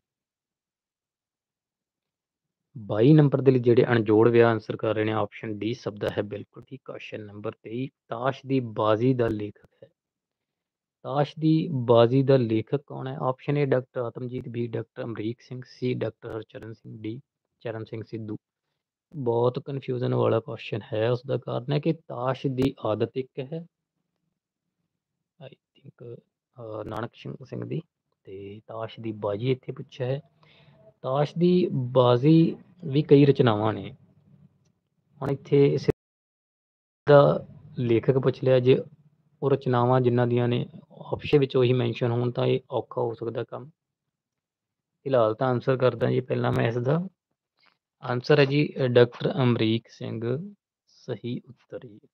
ਬਾਈ ਨੰਬਰ ਦੇ ਲਈ ਜਿਹੜੇ ਅਣਜੋੜ ਵਿਆਹ ਆਂਸਰ ਕਰ ਰਹੇ ਨੇ ਆਪਸ਼ਨ ਡੀ ਸਭ ਦਾ ਹੈ ਬਿਲਕੁਲ ਠੀਕ। ਕੁਐਸਚਨ ਨੰਬਰ ਤੇਈ, ਤਾਸ਼ ਦੀ ਬਾਜ਼ੀ ਦਾ ਲੇਖਕ ਹੈ। ਤਾਸ਼ ਦੀ ਬਾਜ਼ੀ ਦਾ ਲੇਖਕ ਕੌਣ ਹੈ? Option A doctor Atamjit, B doctor Amrik Singh, C doctor Harcharan Singh, D Charan Singh Sidhu. ਬਹੁਤ ਕਨਫਿਊਜ਼ਨ ਵਾਲਾ ਕੁਐਸਚਨ ਹੈ। ਉਸਦਾ ਕਾਰਨ ਹੈ ਕਿ ਤਾਸ਼ ਦੀ ਆਦਤ ਇੱਕ ਹੈ ਆਈ ਥਿੰਕ ਨਾਨਕ ਸਿੰਘ ਦੀ, ਤੇ ਤਾਸ਼ ਦੀ ਬਾਜ਼ੀ ਇੱਥੇ ਪੁੱਛਿਆ ਹੈ। ਤਾਸ਼ ਦੀ ਬਾਜ਼ੀ ਵੀ ਕਈ ਰਚਨਾਵਾਂ ਨੇ। ਹੁਣ ਇੱਥੇ ਇਸ ਦਾ ਲੇਖਕ ਪੁੱਛ ਲਿਆ, ਜੇ ਉਹ ਰਚਨਾਵਾਂ ਜਿਨ੍ਹਾਂ ਦੀਆਂ ਨੇ ਆਪਸ਼ਨ ਵਿੱਚ ਉਹੀ ਮੈਂਸ਼ਨ ਹੋਣ ਤਾਂ ਇਹ ਔਖਾ ਹੋ ਸਕਦਾ ਕੰਮ। ਫਿਲਹਾਲ ਤਾਂ ਆਂਸਰ ਕਰਦਾ ਜੀ ਪਹਿਲਾਂ ਮੈਂ ਇਸ ਦਾ। ਆਂਸਰ ਹੈ ਜੀ ਡਾਕਟਰ ਅਮਰੀਕ ਸਿੰਘ ਸਹੀ ਉੱਤਰ ਜੀ।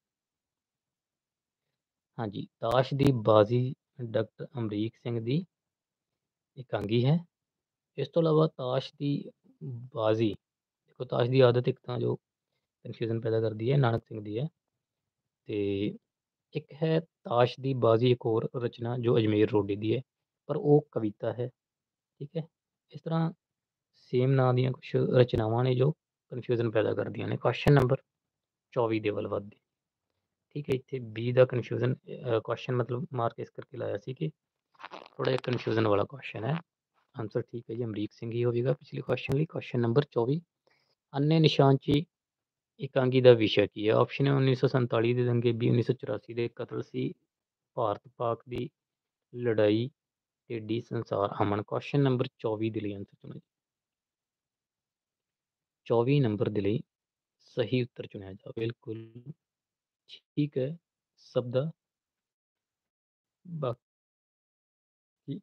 ਹਾਂਜੀ, ਤਾਸ਼ ਦੀ ਬਾਜ਼ੀ ਡਾਕਟਰ ਅਮਰੀਕ ਸਿੰਘ ਦੀ ਇਕਾਂਗੀ ਹੈ। ਇਸ ਤੋਂ ਇਲਾਵਾ ਤਾਸ਼ ਦੀ ਬਾਜ਼ੀ, ਦੇਖੋ ਤਾਸ਼ ਦੀ ਆਦਤ ਇੱਕ ਤਾਂ ਜੋ ਕਨਫਿਊਜ਼ਨ ਪੈਦਾ ਕਰਦੀ ਹੈ, ਨਾਨਕ ਸਿੰਘ ਦੀ ਹੈ। ਤੇ ਇੱਕ ਹੈ ਤਾਸ਼ ਦੀ ਬਾਜ਼ੀ, ਇੱਕ ਹੋਰ ਰਚਨਾ ਜੋ ਅਜਮੇਰ ਰੋਡੀ ਦੀ ਹੈ, ਪਰ ਉਹ ਕਵਿਤਾ ਹੈ। ਠੀਕ ਹੈ, ਇਸ ਤਰ੍ਹਾਂ ਸੇਮ ਨਾਂ ਦੀਆਂ ਕੁਛ ਰਚਨਾਵਾਂ ਨੇ ਜੋ ਕਨਫਿਊਜ਼ਨ ਪੈਦਾ ਕਰਦੀਆਂ ਨੇ। ਕੁਐਸਚਨ ਨੰਬਰ ਚੌਵੀ ਦੇ ਵੱਲ ਵੱਧਦੇ। ਠੀਕ ਹੈ, ਇੱਥੇ ਬੀ ਦਾ ਕਨਫਿਊਜ਼ਨ ਕੁਐਸਚਨ ਮਤਲਬ ਮਾਰਕ ਇਸ ਕਰਕੇ ਲਾਇਆ ਸੀ ਕਿ ਥੋੜਾ ਜਿਹਾ ਕਨਫਿਊਜ਼ਨ ਵਾਲਾ ਕੁਐਸਚਨ ਹੈ। ਆਂਸਰ ਠੀਕ ਹੈ ਜੀ ਅਮਰੀਕ ਸਿੰਘ ਹੀ ਹੋਵੇਗਾ ਪਿਛਲੇ ਕੁਐਸਚਨ ਲਈ। ਕੁਐਸਚਨ ਨੰਬਰ ਚੌਵੀ, ਅੰਨੇ ਨਿਸ਼ਾਨਚੀ ਇਕਾਂਗੀ ਦਾ ਵਿਸ਼ਾ ਕੀ ਹੈ? ਆਪਸ਼ਨ ਹੈ ਉੱਨੀ ਸੌ ਸੰਤਾਲੀ ਦੇ ਦੰਗੇ, ਬੀ ਉੱਨੀ ਸੌ ਚੁਰਾਸੀ ਦੇ ਕਤਲ ਸੀ, ਭਾਰਤ ਪਾਕ ਦੀ ਲੜਾਈ, ਤੇ ਡੀ ਸੰਸਾਰ ਅਮਨ। ਕੁਐਸਚਨ ਨੰਬਰ ਚੌਵੀ ਦੇ ਲਈ ਆਂਸਰ ਚੁਣੋ। ਚੌਵੀ ਨੰਬਰ ਦੇ ਲਈ ਸਹੀ ਉੱਤਰ ਚੁਣਿਆ ਜਾਵੇ। ਬਿਲਕੁਲ ਠੀਕ ਹੈ, ਸਭ ਦਾ ਬਾਕੀ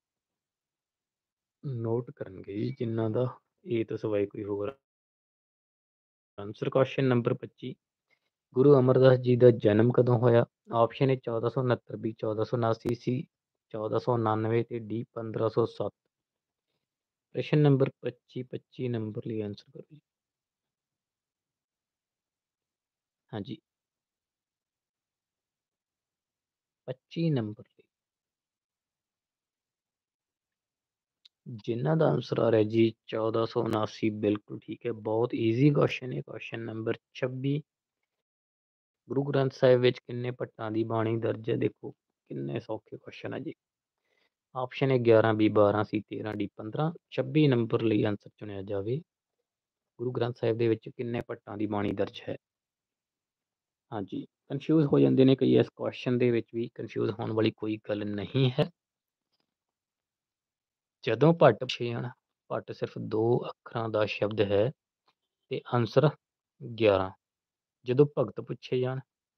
ਨੋਟ ਕਰਨਗੇ ਜਿਨ੍ਹਾਂ ਦਾ ਏ ਤੋਂ ਸਿਵਾਏ ਕੋਈ ਹੋਰ ਆਂਸਰ। ਕੁਐਸਚਨ ਨੰਬਰ ਪੱਚੀ, ਗੁਰੂ ਅਮਰਦਾਸ ਜੀ ਦਾ ਜਨਮ ਕਦੋਂ ਹੋਇਆ? ਆਪਸ਼ਨ ਹੈ ਚੌਦਾਂ ਸੌ ਉਨੱਤਰ, ਬੀ ਚੌਦਾਂ ਸੌ ਉਨਾਸੀ, ਸੀ ਚੌਦਾਂ ਸੌ ਉਨਾਨਵੇਂ, ਤੇ ਡੀ ਪੰਦਰਾਂ ਸੌ ਸੱਤ। ਪ੍ਰਸ਼ਨ ਨੰਬਰ ਪੱਚੀ, ਪੱਚੀ ਨੰਬਰ ਲਈ ਆਂਸਰ ਕਰੋ ਜੀ। ਹਾਂਜੀ, ਪੱਚੀ ਨੰਬਰ ਲਈ ਜਿਨ੍ਹਾਂ ਦਾ ਆਂਸਰ ਆ ਰਿਹਾ ਜੀ ਚੌਦਾਂ ਸੌ ਉਨਾਸੀ, ਬਿਲਕੁਲ ਠੀਕ ਹੈ। ਬਹੁਤ ਈਜ਼ੀ ਕੁਐਸਚਨ ਹੈ। ਕੁਐਸਚਨ ਨੰਬਰ ਛੱਬੀ, ਗੁਰੂ ਗ੍ਰੰਥ ਸਾਹਿਬ ਵਿੱਚ ਕਿੰਨੇ ਭੱਟਾਂ ਦੀ ਬਾਣੀ ਦਰਜ ਹੈ? ਦੇਖੋ ਕਿੰਨੇ ਸੌਖੇ ਕੁਐਸਚਨ ਹੈ ਜੀ। ਆਪਸ਼ਨ ਹੈ ਗਿਆਰਾਂ, ਬੀ ਬਾਰਾਂ, ਸੀ ਤੇਰਾਂ, ਡੀ ਪੰਦਰਾਂ। ਛੱਬੀ ਨੰਬਰ ਲਈ ਆਂਸਰ ਚੁਣਿਆ ਜਾਵੇ। ਗੁਰੂ ਗ੍ਰੰਥ ਸਾਹਿਬ ਦੇ ਵਿੱਚ ਕਿੰਨੇ ਭੱਟਾਂ ਦੀ ਬਾਣੀ ਦਰਜ ਹੈ? ਹਾਂਜੀ, ਕਨਫਿਊਜ਼ ਹੋ ਜਾਂਦੇ ਨੇ ਕਈ ਇਸ ਕੁਐਸਚਨ ਦੇ ਵਿੱਚ ਵੀ, ਕਨਫਿਊਜ਼ ਹੋਣ ਵਾਲੀ ਕੋਈ ਗੱਲ ਨਹੀਂ ਹੈ। ਜਦੋਂ ਭੱਟ ਪੁੱਛੇ ਜਾਣ, ਭੱਟ ਸਿਰਫ ਦੋ ਅੱਖਰਾਂ ਦਾ ਸ਼ਬਦ ਹੈ ਤੇ ਆਂਸਰ ਗਿਆਰਾਂ। ਜਦੋਂ ਭਗਤ ਪੁੱਛੇ ਜਾਣ,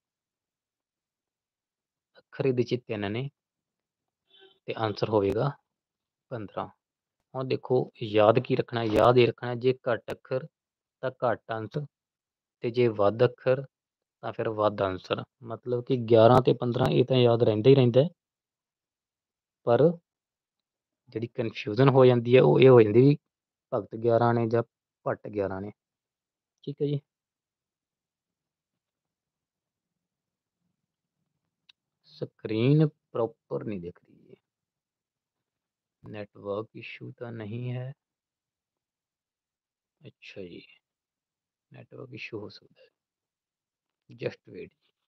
ਅੱਖਰ ਇਹਦੇ 'ਚ ਤਿੰਨ ਨੇ ਤੇ ਆਂਸਰ ਹੋਵੇਗਾ ਪੰਦਰਾਂ। ਹੁਣ ਦੇਖੋ ਯਾਦ ਕੀ ਰੱਖਣਾ? ਯਾਦ ਇਹ ਰੱਖਣਾ ਜੇ ਘੱਟ ਅੱਖਰ ਤਾਂ ਘੱਟ ਆਂਸਰ, ਤੇ ਜੇ ਵੱਧ ਅੱਖਰ ਤਾਂ ਫਿਰ ਵੱਧ ਆਂਸਰ। ਮਤਲਬ ਕਿ ਗਿਆਰਾਂ ਤੇ ਪੰਦਰਾਂ ਇਹ ਤਾਂ ਯਾਦ ਰਹਿੰਦਾ ਹੀ ਰਹਿੰਦਾ, ਪਰ ਜਿਹੜੀ ਕਨਫਿਊਜ਼ਨ ਹੋ ਜਾਂਦੀ ਹੈ ਉਹ ਇਹ ਹੋ ਜਾਂਦੀ ਵੀ ਭਗਤ ਗਿਆਰਾਂ ਨੇ ਜਾਂ ਭੱਟ ਗਿਆਰਾਂ ਨੇ। ਠੀਕ ਹੈ ਜੀ, ਸਕਰੀਨ ਪ੍ਰੋਪਰ ਨਹੀਂ ਦਿਖ ਰਹੀ ਹੈ, ਨੈਟਵਰਕ ਇਸ਼ੂ ਤਾਂ ਨਹੀਂ ਹੈ? ਅੱਛਾ ਜੀ, ਨੈਟਵਰਕ ਇਸ਼ੂ ਹੋ ਸਕਦਾ ਹੈ, ਜਸਟ ਵੇਟ।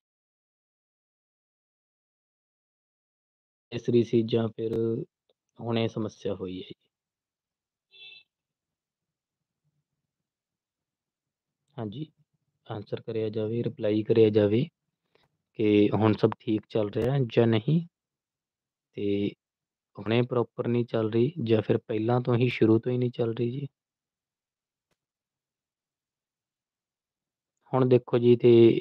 ਇਸ ਰਹੀ ਸੀ ਜਾਂ ਫਿਰ ਹੁਣੇ ਸਮੱਸਿਆ ਹੋਈ ਹੈ? ਹਾਂਜੀ, ਆਂਸਰ ਕਰਿਆ ਜਾਵੇ, ਰਿਪਲਾਈ ਕਰਿਆ ਜਾਵੇ ਕਿ ਹੁਣ ਸਭ ਠੀਕ ਚੱਲ ਰਿਹਾ ਜਾਂ ਨਹੀਂ, ਤੇ ਹੁਣੇ ਪ੍ਰੋਪਰ ਨਹੀਂ ਚੱਲ ਰਹੀ ਜਾਂ ਫਿਰ ਪਹਿਲਾਂ ਤੋਂ ਹੀ ਸ਼ੁਰੂ ਤੋਂ ਹੀ ਨਹੀਂ ਚੱਲ ਰਹੀ ਜੀ। ਹੁਣ ਦੇਖੋ ਜੀ, ਤੇ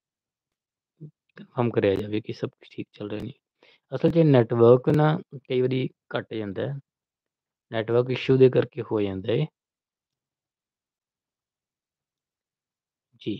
ਕਨਫਰਮ ਕਰਿਆ ਜਾਵੇ ਕਿ ਸਭ ਠੀਕ ਚੱਲ ਰਿਹਾ ਨਹੀਂ। ਅਸਲ 'ਚ ਨੈਟਵਰਕ ਨਾ ਕਈ ਵਾਰੀ ਘੱਟ ਜਾਂਦਾ, ਨੈਟਵਰਕ ਇਸ਼ੂ ਦੇ ਕਰਕੇ ਹੋ ਜਾਂਦਾ ਹੈ ਜੀ।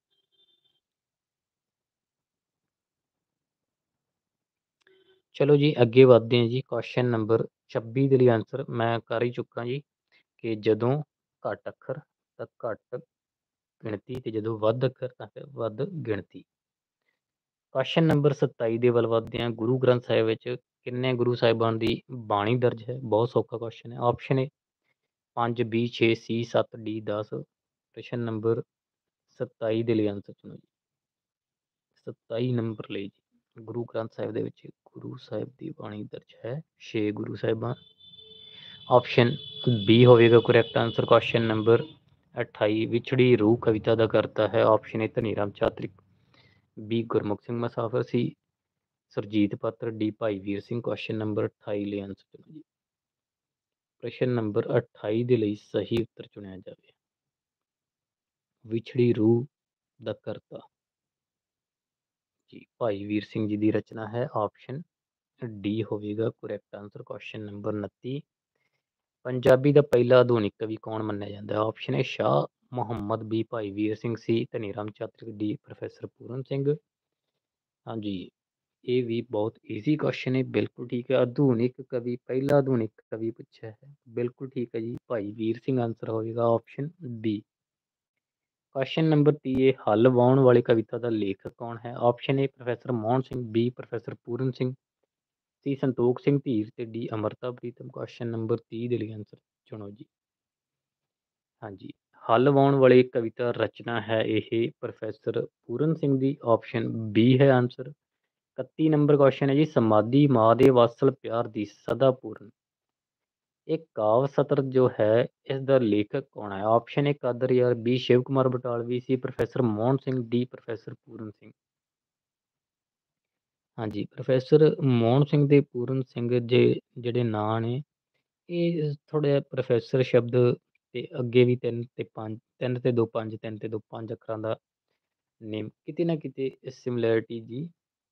ਚਲੋ ਜੀ ਅੱਗੇ ਵੱਧਦੇ ਹਾਂ ਜੀ। ਕੁਐਸਚਨ ਨੰਬਰ ਛੱਬੀ ਦੇ ਲਈ ਆਂਸਰ ਮੈਂ ਕਰ ਹੀ ਚੁੱਕਾ ਜੀ ਕਿ ਜਦੋਂ ਘੱਟ ਅੱਖਰ ਤਾਂ ਘੱਟ ਗਿਣਤੀ, ਤੇ ਜਦੋਂ ਵੱਧ ਅੱਖਰ ਤਾਂ ਫਿਰ ਵੱਧ ਗਿਣਤੀ। ਕੁਐਸਚਨ ਨੰਬਰ ਸਤਾਈ ਦੇ ਵੱਲ ਵੱਧਦੇ ਹਾਂ। ਗੁਰੂ ਗ੍ਰੰਥ ਸਾਹਿਬ ਵਿੱਚ ਕਿੰਨੇ ਗੁਰੂ ਸਾਹਿਬਾਨ ਦੀ ਬਾਣੀ ਦਰਜ ਹੈ? ਬਹੁਤ ਸੌਖਾ ਕੁਐਸਚਨ ਹੈ। ਆਪਸ਼ਨ ਏ ਪੰਜ, ਬੀ ਛੇ, ਸੀ ਸੱਤ, ਡੀ ਦਸ। ਪ੍ਰਸ਼ਨ ਨੰਬਰ ਸਤਾਈ ਦੇ ਲਈ ਆਂਸਰ ਚੁਣੋ ਜੀ। ਸਤਾਈ ਨੰਬਰ ਲਈ ਜੀ ਗੁਰੂ ਗ੍ਰੰਥ ਸਾਹਿਬ ਦੇ ਵਿੱਚ ਗੁਰੂ ਸਾਹਿਬ ਦੀ ਬਾਣੀ ਦਰਜ ਹੈ ਛੇ ਗੁਰੂ ਸਾਹਿਬਾਨ। ਆਪਸ਼ਨ ਬੀ ਹੋਵੇਗਾ ਕਰੈਕਟ ਆਂਸਰ। ਕੁਐਸਚਨ ਨੰਬਰ ਅਠਾਈ, ਵਿਛੜੀ ਰੂਹ ਕਵਿਤਾ ਦਾ ਕਰਤਾ ਹੈ? Option A Dhani Ram Chatrik, B Gurmukh Singh Musafir, C Surjit Patar, D Bhai Vir Singh. Question number ਅਠਾਈ ਲਈ ਆਂਸਰ ਚੁਣੋ ਜੀ। ਪ੍ਰਸ਼ਨ ਨੰਬਰ ਅਠਾਈ ਦੇ ਲਈ ਸਹੀ ਉੱਤਰ ਚੁਣਿਆ ਜਾਵੇ। ਵਿਛੜੀ ਰੂਹ ਦਾ ਕਰਤਾ ਜੀ ਭਾਈ ਵੀਰ ਸਿੰਘ ਜੀ ਦੀ ਰਚਨਾ ਹੈ। ਆਪਸ਼ਨ ਡੀ ਹੋਵੇਗਾ ਕਰੈਕਟ ਆਂਸਰ। ਕੁਐਸਚਨ ਨੰਬਰ ਉਨੱਤੀ, ਪੰਜਾਬੀ ਦਾ ਪਹਿਲਾ ਆਧੁਨਿਕ ਕਵੀ ਕੌਣ ਮੰਨਿਆ ਜਾਂਦਾ ਹੈ? Option A Shah Muhammad, B Bhai Vir Singh, C Dhani Ram Chatrik, D professor Puran Singh. ਹਾਂਜੀ, ਇਹ ਵੀ ਬਹੁਤ ਈਜ਼ੀ ਕੁਐਸਚਨ ਹੈ, ਬਿਲਕੁਲ ਠੀਕ ਹੈ। ਆਧੁਨਿਕ ਕਵੀ, ਪਹਿਲਾ ਆਧੁਨਿਕ ਕਵੀ ਪੁੱਛਿਆ ਹੈ, ਬਿਲਕੁਲ ਠੀਕ ਹੈ ਜੀ ਭਾਈ ਵੀਰ ਸਿੰਘ ਆਂਸਰ ਹੋਵੇਗਾ। Option B. क्वेश्चन नंबर तीह, हल वाउण वाली कविता का लेखक कौन है? Option A professor Mohan Singh, B professor Puran Singh, C Santokh Singh Dhir ते D Amrita Pritam. Question number तीह के लिए आंसर चुनो जी। हाँ जी, हल वाउण वाली कविता रचना है यह प्रोफैसर पूरन सिंह की। ऑप्शन बी है आंसर। इकत्ती नंबर क्वेश्चन है जी, समाधि माँ दे वासल प्यार दी सदा पूरन, एक काव्य सत्र जो है इसका लेखक कौन है? Option A Qadir Yar, B Shiv Kumar Batalvi, C professor Mohan Singh, D professor Puran Singh. हाँ जी, प्रोफैसर मोहन सिंह ते पूरन सिंह जे ਜਿਹੜੇ ਨਾਂ ਨੇ ਇਹ ਥੋੜ੍ਹਾ ਜਿਹਾ ਪ੍ਰੋਫੈਸਰ ਸ਼ਬਦ ਤੇ ਅੱਗੇ ਵੀ ਤਿੰਨ ਤੇ ਪੰਜ, ਤਿੰਨ ਤੇ ਦੋ ਪੰਜ, ਤਿੰਨ ਤੇ ਦੋ ਪੰਜ ਅੱਖਰਾਂ ਦਾ ਨੇਮ ਕਿਤੇ ਨਾ ਕਿਤੇ ਸਿਮਿਲੈਰਿਟੀ ਜੀ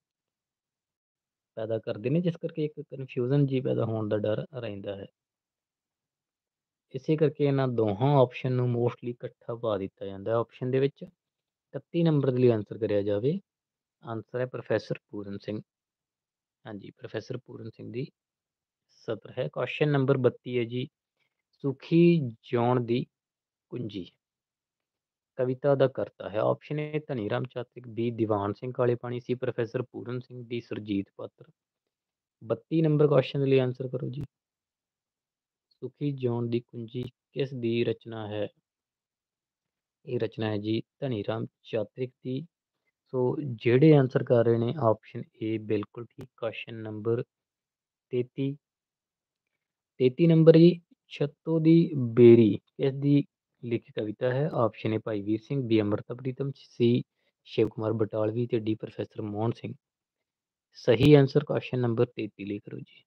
ਪੈਦਾ ਕਰਦੇ ਨੇ, ਜਿਸ ਕਰਕੇ ਇੱਕ ਕਨਫਿਊਜ਼ਨ ਜੀ ਪੈਦਾ ਹੋਣ ਦਾ ਡਰ ਰਹਿੰਦਾ ਹੈ। ਇਸੇ ਕਰਕੇ ਇਹਨਾਂ ਦੋਹਾਂ ਆਪਸ਼ਨ ਨੂੰ ਮੋਸਟਲੀ ਇਕੱਠਾ ਪਾ ਦਿੱਤਾ ਜਾਂਦਾ ਆਪਸ਼ਨ ਦੇ ਵਿੱਚ। ਇਕੱਤੀ ਨੰਬਰ ਦੇ ਲਈ ਆਂਸਰ ਕਰਿਆ ਜਾਵੇ, ਆਂਸਰ ਹੈ ਪ੍ਰੋਫੈਸਰ ਪੂਰਨ ਸਿੰਘ। ਹਾਂਜੀ, ਪ੍ਰੋਫੈਸਰ ਪੂਰਨ ਸਿੰਘ ਦੀ ਸਤਰ ਹੈ। ਕੁਐਸਚਨ ਨੰਬਰ ਬੱਤੀ ਹੈ ਜੀ, ਸੁਖੀ ਜਿਉਣ ਦੀ ਕੁੰਜੀ ਕਵਿਤਾ ਦਾ ਕਰਤਾ ਹੈ? Option A Dhani Ram Chatrik, B Diwan Singh Kale Pani, C professor Puran Singh, D Surjit Patar. ਬੱਤੀ ਨੰਬਰ ਕੁਐਸਚਨ ਦੇ ਲਈ ਆਂਸਰ ਕਰੋ ਜੀ। ਸੁਖੀ ਜਿਉਣ ਦੀ ਕੁੰਜੀ ਕਿਸ ਦੀ ਰਚਨਾ ਹੈ? ਇਹ ਰਚਨਾ ਹੈ ਜੀ ਧਨੀ ਰਾਮ ਚਾਤ੍ਰਿਕ ਦੀ। ਸੋ ਜਿਹੜੇ ਆਂਸਰ ਕਰ ਰਹੇ ਨੇ ਆਪਸ਼ਨ ਏ ਬਿਲਕੁਲ ਠੀਕ। ਕੁਐਸਚਨ ਨੰਬਰ ਤੇਤੀ, ਤੇਤੀ ਨੰਬਰ ਜੀ, ਛੱਤੋ ਦੀ ਬੇਰੀ ਕਿਸ ਦੀ ਲਿਖੀ ਕਵਿਤਾ ਹੈ? Option A Bhai Vir Singh, B Amrita Pritam, C Shiv Kumar Batalvi ਤੇ ਡੀ ਪ੍ਰੋਫੈਸਰ ਮੋਹਨ ਸਿੰਘ। ਸਹੀ ਆਂਸਰ ਕੁਐਸਚਨ ਨੰਬਰ ਤੇਤੀ ਲਈ ਕਰੋ ਜੀ।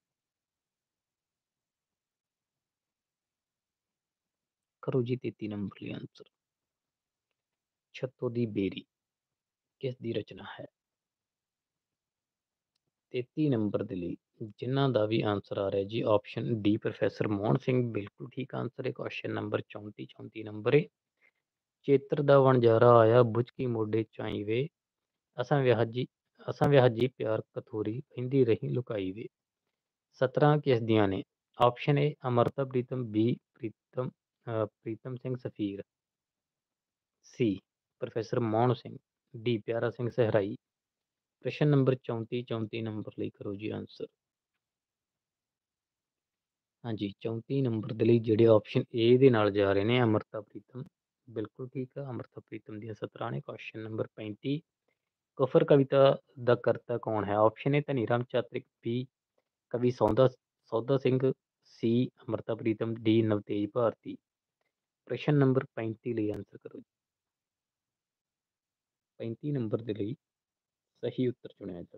ਕਰੋ ਜੀ ਤੇਤੀ ਨੰਬਰ ਲਈ ਆਂਸਰ। ਛੱਤੋ ਦੀ ਬੇਰੀ ਕਿਸ ਦੀ ਰਚਨਾ ਹੈ? ਤੇਤੀ ਨੰਬਰ ਦੇ ਲਈ ਜਿਨ੍ਹਾਂ ਦਾ ਵੀ ਆਂਸਰ ਆ ਰਿਹਾ ਜੀ option D professor Mohan Singh, ਬਿਲਕੁਲ ਠੀਕ ਆਂਸਰ ਹੈ। ਕੁਐਸਚਨ ਨੰਬਰ ਚੌਂਤੀ, ਚੌਂਤੀ ਨੰਬਰ ਹੈ, ਚੇਤਰ ਦਾ ਵਣਜਾਰਾ ਆਇਆ ਬੁਝ ਕੀ ਮੋਢੇ ਚਾਈ ਵੇ, ਅਸਾਂ ਵਿਆਜੀ ਅਸਾਂ ਵਿਆਜੀ ਪਿਆਰ ਕਥੋਰੀ ਕਹਿੰਦੀ ਰਹੀ ਲੁਕਾਈ ਵੇ। ਸਤਰਾਂ ਕਿਸ ਦੀਆਂ ਨੇ? Option A Amrita Pritam, B Pritam Pritam Singh Safeer, C professor Mohan Singh, D Piara Singh Sehrai. ਪ੍ਰਸ਼ਨ ਨੰਬਰ ਚੌਂਤੀ, ਚੌਂਤੀ ਨੰਬਰ ਲਈ ਕਰੋ ਜੀ ਆਂਸਰ। ਹਾਂਜੀ, ਚੌਂਤੀ ਨੰਬਰ ਦੇ ਲਈ ਜਿਹੜੇ ਆਪਸ਼ਨ ਏ ਦੇ ਨਾਲ ਜਾ ਰਹੇ ਨੇ ਅਮਰਤਾ ਪ੍ਰੀਤਮ, ਬਿਲਕੁਲ ਠੀਕ ਆ। ਅਮਰਤਾ ਪ੍ਰੀਤਮ ਦੀਆਂ ਸਤਰਾਂ ਨੇ। ਕੁਐਸਚਨ ਨੰਬਰ ਪੈਂਤੀ, ਕਫਰ ਕਵਿਤਾ ਦਾ ਕਰਤਾ ਕੌਣ ਹੈ? Option A Dhani Ram Chatrik, B ਕਵੀ ਸੌਦਾ ਸੌਦਾ ਸਿੰਘ, ਸੀ ਅਮਰਤਾ ਪ੍ਰੀਤਮ, ਡੀ ਨਵਤੇਜ ਭਾਰਤੀ। ਪ੍ਰਸ਼ਨ ਨੰਬਰ ਪੈਂਤੀ ਲਈ ਆਂਸਰ ਕਰੋ ਜੀ। ਪੈਂਤੀ ਨੰਬਰ ਦੇ ਲਈ ਸਹੀ ਉੱਤਰ ਚੁਣਿਆ ਜਾਵੇ।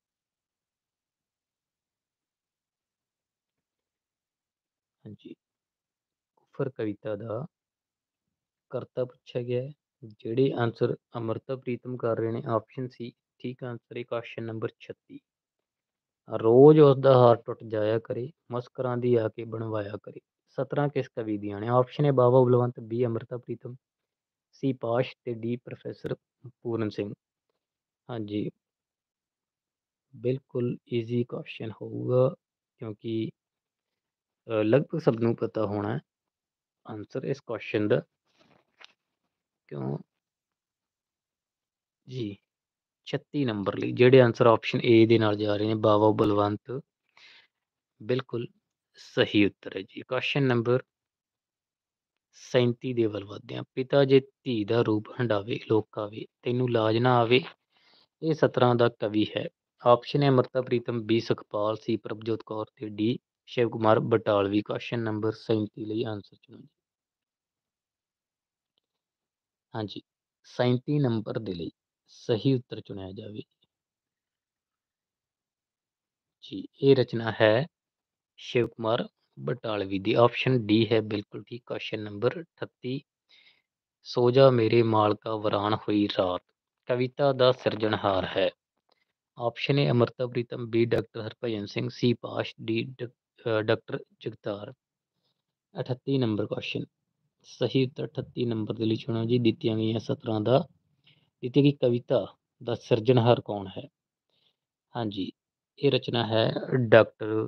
ਹਾਂਜੀ, ਕੁਫਰ ਕਵਿਤਾ ਦਾ ਕਰਤਾ ਪੁੱਛਿਆ ਗਿਆ ਹੈ। ਜਿਹੜੇ ਆਂਸਰ ਅਮਰਤਾ ਪ੍ਰੀਤਮ ਕਰ ਰਹੇ ਨੇ ਆਪਸ਼ਨ ਸੀ ਠੀਕ ਆਂਸਰ ਹੈ। ਕੁਐਸਚਨ ਨੰਬਰ ਛੱਤੀ, ਰੋਜ਼ ਉਸਦਾ ਹਾਰ ਟੁੱਟ ਜਾਇਆ ਕਰੇ, ਮੁਸਕਰਾਂ ਦੀ ਆ ਕੇ ਬਣਵਾਇਆ ਕਰੇ। ਸਤਰਾਂ ਕਿਸ ਕਵੀ ਦੀਆਂ ਨੇ? ਆਪਸ਼ਨ ਹੈ ਬਾਵਾ ਬਲਵੰਤ, ਬੀ ਅਮਰਤਾ ਪ੍ਰੀਤਮ, ਸੀ ਪਾਸ਼ ਤੇ ਡੀ ਪ੍ਰੋਫੈਸਰ ਪੂਰਨ ਸਿੰਘ। ਹਾਂਜੀ, ਬਿਲਕੁਲ ਈਜ਼ੀ ਕੁਐਸਚਨ ਹੋਊਗਾ ਕਿਉਂਕਿ ਲਗਭਗ ਸਭ ਨੂੰ ਪਤਾ ਹੋਣਾ ਆਂਸਰ ਇਸ ਕੁਐਸਚਨ ਦਾ। ਕਿਉਂ ਜੀ, ਛੱਤੀ ਨੰਬਰ ਲਈ ਜਿਹੜੇ ਆਂਸਰ ਆਪਸ਼ਨ ਏ ਦੇ ਨਾਲ ਜਾ ਰਹੇ ਨੇ ਬਾਵਾ ਬਲਵੰਤ, ਬਿਲਕੁਲ ਸਹੀ ਉੱਤਰ ਹੈ ਜੀ। ਕੁਐਸਚਨ ਨੰਬਰ ਸੈਂਤੀ ਦੇ ਵੱਲ ਵਧਦੇ ਹਾਂ। ਪਿਤਾ ਜੇ ਧੀ ਦਾ ਰੂਪ ਹੰਡਾਵੇ ਲੋਕਾਵੇ, ਤੈਨੂੰ ਲਾਜ ਨਾ ਆਵੇ, ਇਹ ਸਤਰਾਂ ਦਾ ਕਵੀ ਹੈ? ਆਪਸ਼ਨ ਹੈ ਅਮਰਤਾ ਪ੍ਰੀਤਮ, ਬੀ ਸੁਖਪਾਲ, ਸੀ ਪ੍ਰਭਜੋਤ ਕੌਰ ਤੇ D Shiv Kumar Batalvi. Question number ਸੈਂਤੀ ਲਈ ਆਂਸਰ ਚੁਣੋ ਜੀ। ਹਾਂਜੀ, ਸੈਂਤੀ ਨੰਬਰ ਦੇ ਲਈ ਸਹੀ ਉੱਤਰ ਚੁਣਿਆ ਜਾਵੇ ਜੀ। ਇਹ ਰਚਨਾ ਹੈ ਸ਼ਿਵ ਕੁਮਾਰ ਬਟਾਲਵੀ ਦੀ। ਆਪਸ਼ਨ ਡੀ ਹੈ ਬਿਲਕੁਲ ਠੀਕ। ਕੁਐਸਚਨ ਨੰਬਰ ਅਠੱਤੀ, ਸੋ ਜਾ ਮੇਰੇ ਮਾਲਕਾ ਵਰਾਨ ਹੋਈ ਰਾਤ ਕਵਿਤਾ ਦਾ ਸਿਰਜਣਹਾਰ ਹੈ? Option A Amrita Pritam, B doctor Harbhajan Singh, C Pash, D doctor Jagtar. ਅਠੱਤੀ ਨੰਬਰ ਕੁਐਸਚਨ ਸਹੀ ਉੱਤਰ ਅਠੱਤੀ ਨੰਬਰ ਦੇ ਲਈ ਚੁਣੋ ਜੀ। ਦਿੱਤੀਆਂ ਗਈਆਂ ਸਤਰਾਂ ਦਾ ਦਿੱਤੀ ਗਈ ਕਵਿਤਾ ਦਾ ਸਿਰਜਣਹਾਰ ਕੌਣ ਹੈ? ਹਾਂਜੀ, ਇਹ ਰਚਨਾ ਹੈ ਡਾਕਟਰ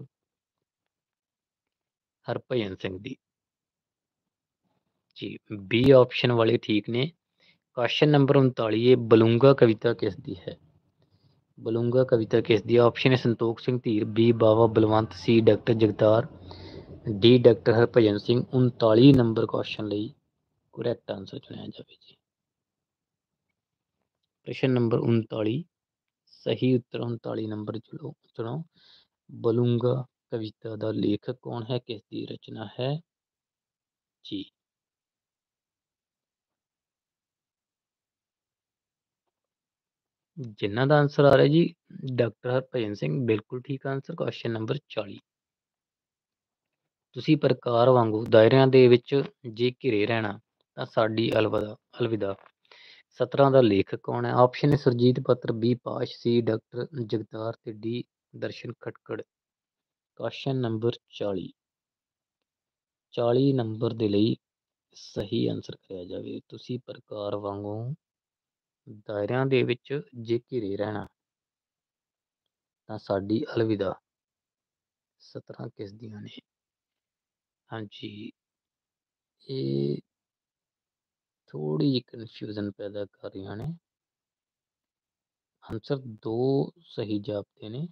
ਹਰਭਜਨ ਸਿੰਘ ਦੀ ਜੀ। ਬੀ ਆਪਸ਼ਨ ਵਾਲੇ ਠੀਕ ਨੇ। क्वेश्चन नंबर उनताली है, बलूंगा कविता किसदी है? बलूंगा कविता किसदी? ऑप्शन है Santokh Singh Dhir, B Bawa Balwant, C doctor Jagtar, D doctor Harbhajan Singh. उनताली नंबर क्वेश्चन ਲਈ करैक्ट आंसर चुनिया जाए जी। प्रश्न नंबर उनताली, सही उत्तर उनताली नंबर चुनो चुनो बलूंगा कविता का लेखक कौन है, किसकी रचना है जी? जिन्हों का आंसर आ रहा है जी डॉक्टर हरभजन सिंह, बिल्कुल ठीक आंसर। क्वेश्चन नंबर चाली, ਤੁਸੀਂ ਪ੍ਰਕਾਰ ਵਾਂਗੂ ਦਾਇਰਿਆਂ ਦੇ ਵਿੱਚ ਜੇ ਘਿਰੇ ਰਹਿਣਾ ਤਾਂ ਸਾਡੀ ਅਲਵਿਦਾ ਅਲਵਿਦਾ ਸਤਰਾਂ ਦਾ ਲੇਖਕ ਕੌਣ ਹੈ? ਆਪਸ਼ਨ ਹੈ Surjit Patar, B Pash, C doctor Jagtar ਤੇ D Darshan Khatkar. Question number ਚਾਲੀ, ਚਾਲੀ ਨੰਬਰ ਦੇ ਲਈ ਸਹੀ ਆਨਸਰ ਕਰਿਆ ਜਾਵੇ। ਤੁਸੀਂ ਪ੍ਰਕਾਰ ਵਾਂਗੂ ਦਾਇਰਿਆਂ ਦੇ ਵਿੱਚ ਜੇ ਘਿਰੇ ਰਹਿਣਾ ਤਾਂ ਸਾਡੀ ਅਲਵਿਦਾ ਸਤਰਾਂ ਕਿਸ ਦੀਆਂ ਨੇ? ਹਾਂਜੀ, ਇਹ ਥੋੜੀ ਜਿਹੀ ਕਨਫਿਊਜ਼ਨ ਪੈਦਾ ਕਰ ਰਹੀਆਂ ਨੇ। ਆਨਸਰ ਦੋ ਸਹੀ ਜਾਪਦੇ ਨੇ,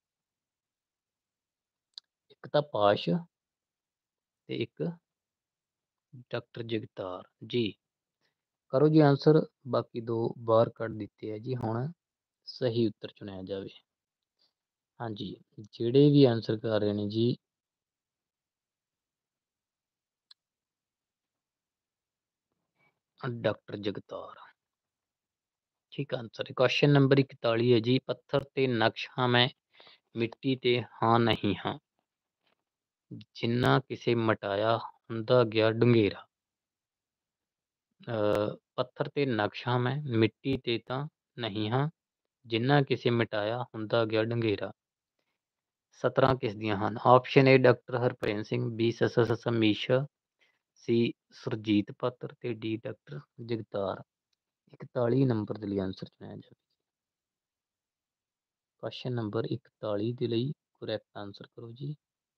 ਇੱਕ ਤਾਂ ਪਾਸ਼ ਤੇ ਇੱਕ ਡਾਕਟਰ ਜਗਤਾਰ ਜੀ। ਕਰੋ ਜੀ ਆਨਸਰ, ਬਾਕੀ ਦੋ ਬਾਹਰ ਕੱਢ ਦਿੱਤੇ ਹੈ ਜੀ। ਹੁਣ ਸਹੀ ਉੱਤਰ ਚੁਣਿਆ ਜਾਵੇ। ਹਾਂਜੀ, ਜਿਹੜੇ ਵੀ ਆਨਸਰ ਕਰ ਰਹੇ ਨੇ ਜੀ ਡਾਕਟਰ ਜਗਤਾਰ, ਠੀਕ ਆਂਸਰ ਹੈ। ਕੁਐਸਚਨ ਨੰਬਰ ਇਕਤਾਲੀ ਹੈ ਜੀ, ਪੱਥਰ ਤੇ ਨਕਸ਼ ਹਾਂ ਮੈਂ, ਮਿੱਟੀ ਤੇ ਹਾਂ ਨਹੀਂ ਹਾਂ, ਜਿੰਨਾ ਕਿਸੇ ਮਟਾਇਆ ਹੁੰਦਾ ਗਿਆ ਡੁੰਗੇਰਾ। ਪੱਥਰ ਤੇ ਨਕਸ਼ ਹਾਂ ਮੈਂ, ਮਿੱਟੀ ਤੇ ਤਾਂ ਨਹੀਂ ਹਾਂ, ਜਿੰਨਾ ਕਿਸੇ ਮਿਟਾਇਆ ਹੁੰਦਾ ਗਿਆ ਡੰਗੇਰਾ। ਸਤਰਾਂ ਕਿਸ ਦੀਆਂ ਹਨ? Option A doctor Harbhajan Singh, B ਸੱਸਾ ਸੱਸਾ ਮੀਸ਼ਾ, ਸੀ ਸੁਰਜੀਤ ਪਾਤਰ ਤੇ ਡੀ ਡਾਕਟਰ ਜਗਤਾਰ। ਇਕਤਾਲੀ ਨੰਬਰ ਦੇ ਲਈ ਆਨਸਰ ਚੁਣਿਆ ਜਾਵੇ। ਕੁਐਸਚਨ ਨੰਬਰ ਇਕਤਾਲੀ ਦੇ ਲਈ ਕਰੈਕਟ ਆਨਸਰ ਕਰੋ ਜੀ।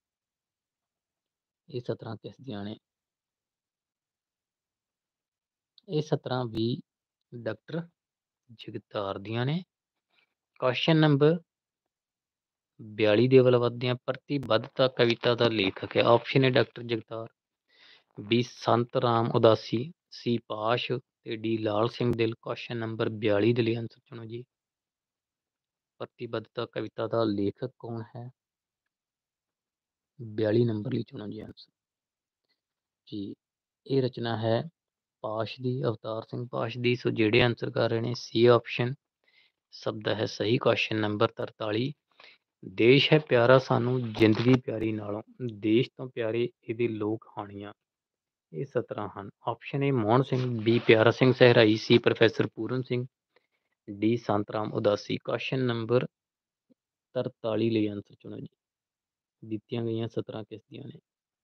ਇਹ ਸਤਰਾਂ ਕਿਸ ਦੀਆਂ ਨੇ? ਇਹ ਸਤਰਾਂ ਵੀ ਡਾਕਟਰ ਜਗਤਾਰ ਦੀਆਂ ਨੇ। ਕੁਐਸਚਨ ਨੰਬਰ ਬਿਆਲੀ ਦੇ ਵੱਲ ਵੱਧਦੇ ਹਾਂ। ਪ੍ਰਤੀਬੱਧਤਾ ਕਵਿਤਾ ਦਾ ਲੇਖਕ ਹੈ। ਆਪਸ਼ਨ ਹੈ ਡਾਕਟਰ ਜਗਤਾਰ, ਬੀ ਸੰਤ ਰਾਮ ਉਦਾਸੀ, ਸੀ ਪਾਸ਼ ਤੇ ਡੀ ਲਾਲ ਸਿੰਘ ਦਿਲ। ਕੁਐਸਚਨ ਨੰਬਰ ਬਿਆਲੀ ਦੇ ਲਈ ਆਨਸਰ ਚੁਣੋ ਜੀ। ਪ੍ਰਤੀਬੱਧਤਾ ਕਵਿਤਾ ਦਾ ਲੇਖਕ ਕੌਣ ਹੈ? ਬਿਆਲੀ ਨੰਬਰ ਲਈ ਚੁਣੋ ਜੀ ਆਨਸਰ ਜੀ। ਇਹ ਰਚਨਾ ਹੈ ਪਾਸ਼ ਦੀ, ਅਵਤਾਰ ਸਿੰਘ ਪਾਸ਼ ਦੀ। ਸੋ ਜਿਹੜੇ ਆਨਸਰ ਕਰ ਰਹੇ ਨੇ ਸੀ ਆਪਸ਼ਨ ਸਭ ਦਾ ਹੈ ਸਹੀ। ਕੁਐਸਚਨ ਨੰਬਰ ਤਰਤਾਲੀ, ਦੇਸ਼ ਹੈ ਪਿਆਰਾ ਸਾਨੂੰ ਜ਼ਿੰਦਗੀ ਪਿਆਰੀ ਨਾਲੋਂ, ਦੇਸ਼ ਤੋਂ ਪਿਆਰੇ ਇਹਦੇ ਲੋਕ ਹਾਣੀਆਂ। ਇਹ ਸਤਰਾਂ ਹਨ। Option A Mohan Singh, B Piara Singh Sehrai, C professor Puran Singh, D Sant Ram ਉਦਾਸੀ। ਕੁਐਸਚਨ ਨੰਬਰ ਤਰਤਾਲੀ ਲਈ ਆਨਸਰ ਚੁਣੋ ਜੀ। ਦਿੱਤੀਆਂ ਗਈਆਂ ਸਤਰਾਂ ਕਿਸ ਦੀਆਂ ਨੇ?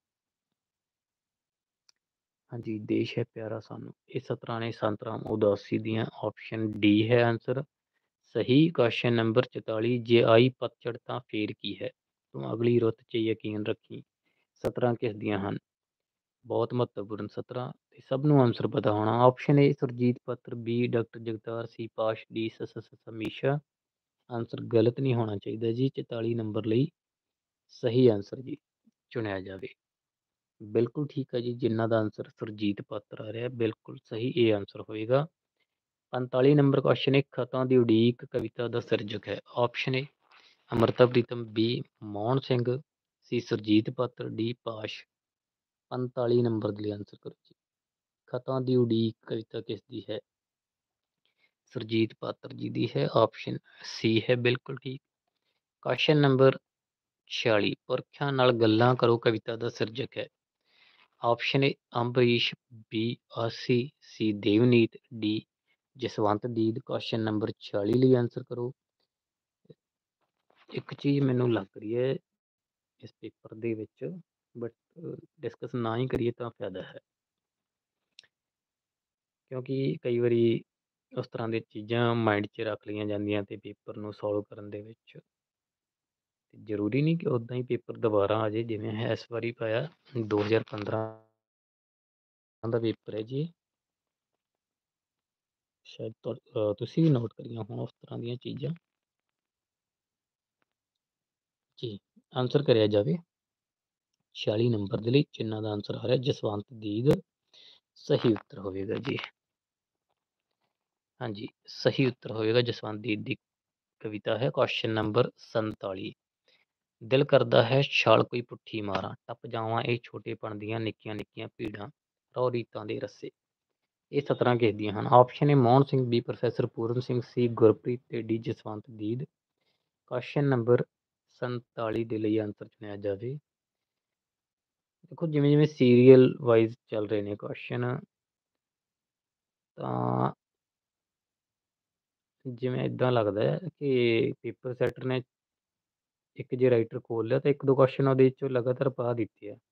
ਹਾਂਜੀ, ਦੇਸ਼ ਹੈ ਪਿਆਰਾ ਸਾਨੂੰ, ਇਹ ਸਤਰਾਂ ਨੇ ਸੰਤ ਰਾਮ ਉਦਾਸੀ ਦੀਆਂ। ਆਪਸ਼ਨ ਡੀ ਹੈ ਆਨਸਰ ਸਹੀ। ਕੁਐਸਚਨ ਨੰਬਰ ਚੁਤਾਲੀ, ਜੇ ਆਈ ਪਤਝੜ ਤਾਂ ਫੇਰ ਕੀ ਹੈ, ਤੂੰ ਅਗਲੀ ਰੁੱਤ 'ਚ ਯਕੀਨ ਰੱਖੀ। ਸਤਰਾਂ ਕਿਸ ਦੀਆਂ ਹਨ? ਬਹੁਤ ਮਹੱਤਵਪੂਰਨ ਸਤਰਾਂ, ਤੇ ਸਭ ਨੂੰ ਆਨਸਰ ਪਤਾ ਹੋਣਾ। Option A Surjit Patar, B doctor Jagtar, C Pash, D ਸੱਸਾ ਸੱਸਾ ਮੀਸ਼ਾ। ਆਨਸਰ ਗਲਤ ਨਹੀਂ ਹੋਣਾ ਚਾਹੀਦਾ ਜੀ। ਚੁਤਾਲੀ ਨੰਬਰ ਲਈ ਸਹੀ ਆਨਸਰ ਜੀ ਚੁਣਿਆ ਜਾਵੇ। ਬਿਲਕੁਲ ਠੀਕ ਹੈ ਜੀ, ਜਿਨ੍ਹਾਂ ਦਾ ਆਨਸਰ ਸੁਰਜੀਤ ਪਾਤਰ ਆ ਰਿਹਾ ਬਿਲਕੁਲ ਸਹੀ ਇਹ ਆਨਸਰ ਹੋਏਗਾ। ਪੰਤਾਲੀ ਨੰਬਰ ਕੁਐਸਚਨ ਹੈ, ਖਤਾਂ ਦੀ ਉਡੀਕ ਕਵਿਤਾ ਦਾ ਸਿਰਜਕ ਹੈ। Option A Amrita Pritam, B Mohan Singh, C Surjit Patar, D ਪਾਸ਼। ਪੰਤਾਲੀ ਨੰਬਰ ਦੇ ਲਈ ਆਨਸਰ ਕਰੋ ਜੀ। ਖਤਾਂ ਦੀ ਉਡੀਕ ਕਵਿਤਾ ਕਿਸ ਦੀ ਹੈ? ਸੁਰਜੀਤ ਪਾਤਰ ਜੀ ਦੀ ਹੈ। ਆਪਸ਼ਨ ਸੀ ਹੈ ਬਿਲਕੁਲ ਠੀਕ। ਕੁਐਸਚਨ ਨੰਬਰ ਛਿਆਲੀ, ਪੁਰਖਿਆਂ ਨਾਲ ਗੱਲਾਂ ਕਰੋ ਕਵਿਤਾ ਦਾ ਸਿਰਜਕ ਹੈ। Option A Ambrish, B Aasi, C Devneet, D Jaswant Deed. Question number ਛਿਆਲੀ ਲਈ ਆਨਸਰ ਕਰੋ। ਇੱਕ ਚੀਜ਼ ਮੈਨੂੰ ਲੱਗ ਰਹੀ ਹੈ ਇਸ ਪੇਪਰ ਦੇ ਵਿੱਚ, ਬਟ ਡਿਸਕਸ ਨਾ ਹੀ ਕਰੀਏ ਤਾਂ ਫਾਇਦਾ ਹੈ, ਕਿਉਂਕਿ ਕਈ ਵਾਰੀ ਉਸ ਤਰ੍ਹਾਂ ਦੀਆਂ ਚੀਜ਼ਾਂ ਮਾਈਂਡ 'ਚ ਰੱਖ ਲਈਆਂ ਜਾਂਦੀਆਂ ਤੇ ਪੇਪਰ ਨੂੰ ਸੋਲਵ ਕਰਨ ਦੇ ਵਿੱਚ ਜ਼ਰੂਰੀ ਨਹੀਂ ਕਿ ਉੱਦਾਂ ਹੀ ਪੇਪਰ ਦੁਬਾਰਾ ਆ ਜਾਏ ਜਿਵੇਂ ਇਸ ਵਾਰੀ ਪਾਇਆ। ਦੋ ਹਜ਼ਾਰ ਪੰਦਰਾਂ ਦਾ ਪੇਪਰ ਹੈ ਜੀ। ਸ਼ਾਇਦ ਤੁ ਅ, ਤੁਸੀਂ ਵੀ ਨੋਟ ਕਰੀਆਂ ਹੋਣ ਉਸ ਤਰ੍ਹਾਂ ਦੀਆਂ ਚੀਜ਼ਾਂ। ਜੀ, ਆਂਸਰ ਕਰਿਆ ਜਾਵੇ। ਛਿਆਲੀ ਨੰਬਰ ਦੇ ਲਈ ਜਿਨ੍ਹਾਂ ਦਾ ਆਂਸਰ ਆ ਰਿਹਾ ਜਸਵੰਤ ਦੀਦ ਸਹੀ ਉੱਤਰ ਹੋਵੇਗਾ ਜੀ। ਹਾਂਜੀ, ਸਹੀ ਉੱਤਰ ਹੋਵੇਗਾ ਜਸਵੰਤ ਦੀਦ ਦੀ ਕਵਿਤਾ ਹੈ। ਕੁਐਸਚਨ ਨੰਬਰ ਸੰਤਾਲੀ। ਦਿਲ ਕਰਦਾ ਹੈ ਛਾਲ ਕੋਈ ਪੁੱਠੀ ਮਾਰਾਂ, ਟੱਪ ਜਾਵਾਂ ਇਹ ਛੋਟੇਪਣ ਦੀਆਂ ਨਿੱਕੀਆਂ ਨਿੱਕੀਆਂ ਭੀੜਾਂ, ਰਹੁ ਰੀਤਾਂ ਦੇ ਰੱਸੇ। ਇਹ ਸਤਰਾਂ ਕਿਸ ਦੀਆਂ ਹਨ? Option A Mohan Singh, B professor Puran Singh, C Gurpreet ਤੇ D Jaswant Deed. Question number ਸੰਤਾਲੀ ਦੇ ਲਈ ਆਂਸਰ ਚੁਣਿਆ ਜਾਵੇ। ਦੇਖੋ ਜਿਵੇਂ ਜਿਵੇਂ ਸੀਰੀਅਲ ਵਾਈਜ਼ ਚੱਲ ਰਹੇ ਨੇ ਕੁਐਸਚਨ, ਤਾਂ ਜਿਵੇਂ ਇੱਦਾਂ ਲੱਗਦਾ ਹੈ ਕਿ ਪੇਪਰ ਸੈਟਰ ਨੇ ਇੱਕ ਜੇ ਰਾਈਟਰ ਖੋਲ ਲਿਆ ਤਾਂ ਇੱਕ ਦੋ ਕੁਐਸਚਨ ਉਹਦੇ ਵਿੱਚੋਂ ਲਗਾਤਾਰ ਪਾ ਦਿੱਤੇ ਆ।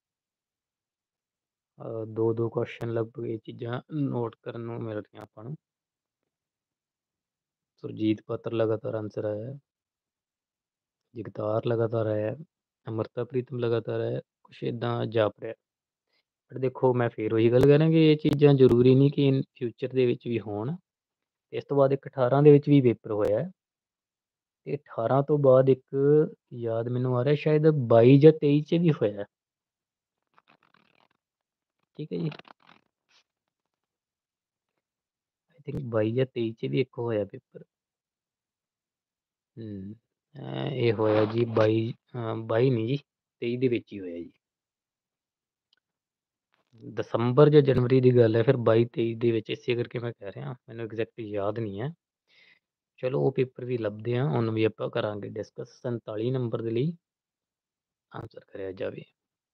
ਅ, ਦੋ ਦੋ ਕੁਐਸਚਨ ਲਗਭਗ ਇਹ ਚੀਜ਼ਾਂ ਨੋਟ ਕਰਨ ਨੂੰ ਮਿਲ ਰਹੀਆਂ ਆਪਾਂ ਨੂੰ। ਸੁਰਜੀਤ ਪਾਤਰ ਲਗਾਤਾਰ ਆਂਸਰ ਆਇਆ ਹੈ, ਜਗਤਾਰ ਲਗਾਤਾਰ ਆਇਆ ਹੈ, ਅਮਰਤਾ ਪ੍ਰੀਤਮ ਲਗਾਤਾਰ ਆਇਆ, ਕੁਛ ਇੱਦਾਂ ਜਾਪ ਰਿਹਾ। ਬਟ ਦੇਖੋ ਮੈਂ ਫੇਰ ਉਹੀ ਗੱਲ ਕਰਾਂ ਕਿ ਇਹ ਚੀਜ਼ਾਂ ਜ਼ਰੂਰੀ ਨਹੀਂ ਕਿ ਇਨ ਫਿਊਚਰ ਦੇ ਵਿੱਚ ਵੀ ਹੋਣ। ਇਸ ਤੋਂ ਬਾਅਦ ਇੱਕ ਅਠਾਰਾਂ ਦੇ ਵਿੱਚ ਵੀ ਪੇਪਰ ਹੋਇਆ ਹੈ, ਤੇ ਅਠਾਰਾਂ ਤੋਂ ਬਾਅਦ ਇੱਕ ਯਾਦ ਮੈਨੂੰ ਆ ਰਿਹਾ ਸ਼ਾਇਦ ਬਾਈ ਜਾਂ ਤੇਈ 'ਚ ਵੀ ਹੋਇਆ ਹੈ। ਠੀਕ ਹੈ ਜੀ, ਆਈ ਥਿੰਕ ਬਾਈ ਜਾਂ ਤੇਈ 'ਚ ਵੀ ਇੱਕ ਹੋਇਆ ਪੇਪਰ। ਹੂੰ, ਅ, ਇਹ ਹੋਇਆ ਜੀ ਬਾਈ ਅ, ਬਾਈ ਨਹੀਂ ਜੀ, ਤੇਈ ਦੇ ਵਿੱਚ ਹੀ ਹੋਇਆ ਜੀ। ਦਸੰਬਰ ਜਾਂ ਜਨਵਰੀ ਦੀ ਗੱਲ ਹੈ, ਫਿਰ ਬਾਈ ਤੇਈ ਦੇ ਵਿੱਚ, ਇਸੇ ਕਰਕੇ ਮੈਂ ਕਹਿ ਰਿਹਾ ਮੈਨੂੰ ਐਗਜ਼ੈਕਟ ਯਾਦ ਨਹੀਂ ਹੈ। ਚਲੋ ਉਹ ਪੇਪਰ ਵੀ ਲੱਭਦੇ ਆ, ਉਹਨੂੰ ਵੀ ਆਪਾਂ ਕਰਾਂਗੇ ਡਿਸਕਸ। ਸੰਤਾਲੀ ਨੰਬਰ ਦੇ ਲਈ ਆਂਸਰ ਕਰਿਆ ਜਾਵੇ।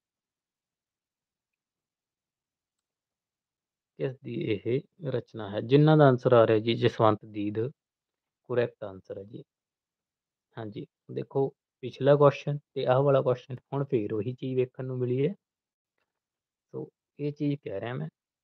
ਕਿਸ ਦੀ ਇਹ ਰਚਨਾ ਹੈ? ਜਿਨ੍ਹਾਂ ਦਾ ਆਂਸਰ ਆ ਰਿਹਾ ਜੀ ਜਸਵੰਤ ਦੀਦ, ਕਰੈਕਟ ਆਂਸਰ ਹੈ ਜੀ। ਹਾਂਜੀ, ਦੇਖੋ ਪਿਛਲਾ ਕੁਐਸਚਨ ਤੇ ਆਹ ਵਾਲਾ ਕੁਐਸਚਨ ਹੁਣ ਫੇਰ ਉਹੀ ਚੀਜ਼ ਵੇਖਣ ਨੂੰ ਮਿਲੀ ਹੈ। ਸੋ ਇਹ ਚੀਜ਼ ਕਹਿ ਰਿਹਾ ਮੈਂ।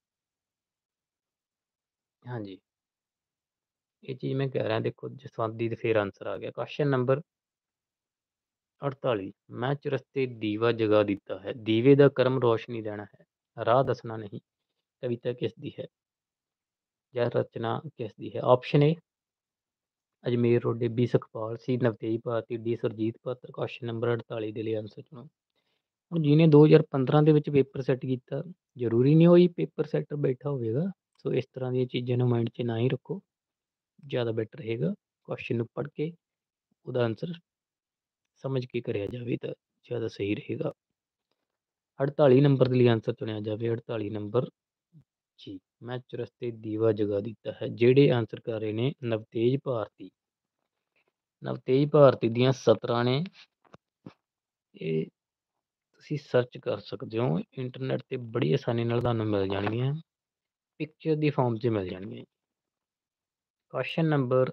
ਹਾਂਜੀ, ਇਹ ਚੀਜ਼ ਮੈਂ ਕਹਿ ਰਿਹਾ। ਦੇਖੋ ਜਸਵੰਤ ਦੀਦ ਫੇਰ ਆਂਸਰ ਆ ਗਿਆ। ਕੁਐਸਚਨ ਨੰਬਰ ਅੜਤਾਲੀ। ਮੈਂ ਚੁਰਸਤੇ ਦੀਵਾ ਜਗਾ ਦਿੱਤਾ ਹੈ, ਦੀਵੇ ਦਾ ਕਰਮ ਰੋਸ਼ਨੀ ਦੇਣਾ ਹੈ, ਰਾਹ ਦੱਸਣਾ ਨਹੀਂ। ਕਵਿਤਾ ਕਿਸ ਦੀ ਹੈ ਜਾਂ ਰਚਨਾ ਕਿਸ ਦੀ ਹੈ? Option A Ajmer Rode, B Sukhpal, C Navtej Bharti, D Surjit Patar. Question number ਅੜਤਾਲੀ ਦੇ ਲਈ ਆਂਸਰ ਚੁਣੋ। ਹੁਣ ਜਿਹਨੇ ਦੋ ਹਜ਼ਾਰ ਪੰਦਰਾਂ ਦੇ ਵਿੱਚ ਪੇਪਰ ਸੈੱਟ ਕੀਤਾ, ਜ਼ਰੂਰੀ ਨਹੀਂ ਉਹੀ ਪੇਪਰ ਸੈੱਟਰ ਬੈਠਾ ਹੋਵੇਗਾ। ਸੋ ਇਸ ਤਰ੍ਹਾਂ ਦੀਆਂ ਚੀਜ਼ਾਂ ਨੂੰ ਮਾਈਂਡ 'ਚ ਨਾ ਹੀ ਰੱਖੋ, ਜ਼ਿਆਦਾ ਬੈਟਰ ਰਹੇਗਾ ਕੁਐਸਚਨ ਨੂੰ ਪੜ੍ਹ ਕੇ ਉਹਦਾ ਆਂਸਰ ਸਮਝ ਕੇ ਕਰਿਆ ਜਾਵੇ ਤਾਂ ਜ਼ਿਆਦਾ ਸਹੀ ਰਹੇਗਾ। ਅੜਤਾਲੀ ਨੰਬਰ ਦੇ ਲਈ ਆਂਸਰ ਚੁਣਿਆ ਜਾਵੇ। ਅੜਤਾਲੀ ਨੰਬਰ ਜੀ, ਮੈਂ ਚੁਰਸਤੇ ਦੀਵਾ ਜਗਾ ਦਿੱਤਾ ਹੈ। ਜਿਹੜੇ ਆਂਸਰ ਕਰ ਰਹੇ ਨੇ ਨਵਤੇਜ ਭਾਰਤੀ। ਨਵਤੇਜ ਭਾਰਤੀ ਦੀਆਂ ਸਤਰਾਂ ਨੇ, ਇਹ ਤੁਸੀਂ ਸਰਚ ਕਰ ਸਕਦੇ ਹੋ ਇੰਟਰਨੈਟ 'ਤੇ, ਬੜੀ ਆਸਾਨੀ ਨਾਲ ਤੁਹਾਨੂੰ ਮਿਲ ਜਾਣਗੀਆਂ, ਪਿਕਚਰ ਦੀ ਫੋਰਮ 'ਚ ਮਿਲ ਜਾਣਗੀਆਂ। ਕੁਐਸਚਨ ਨੰਬਰ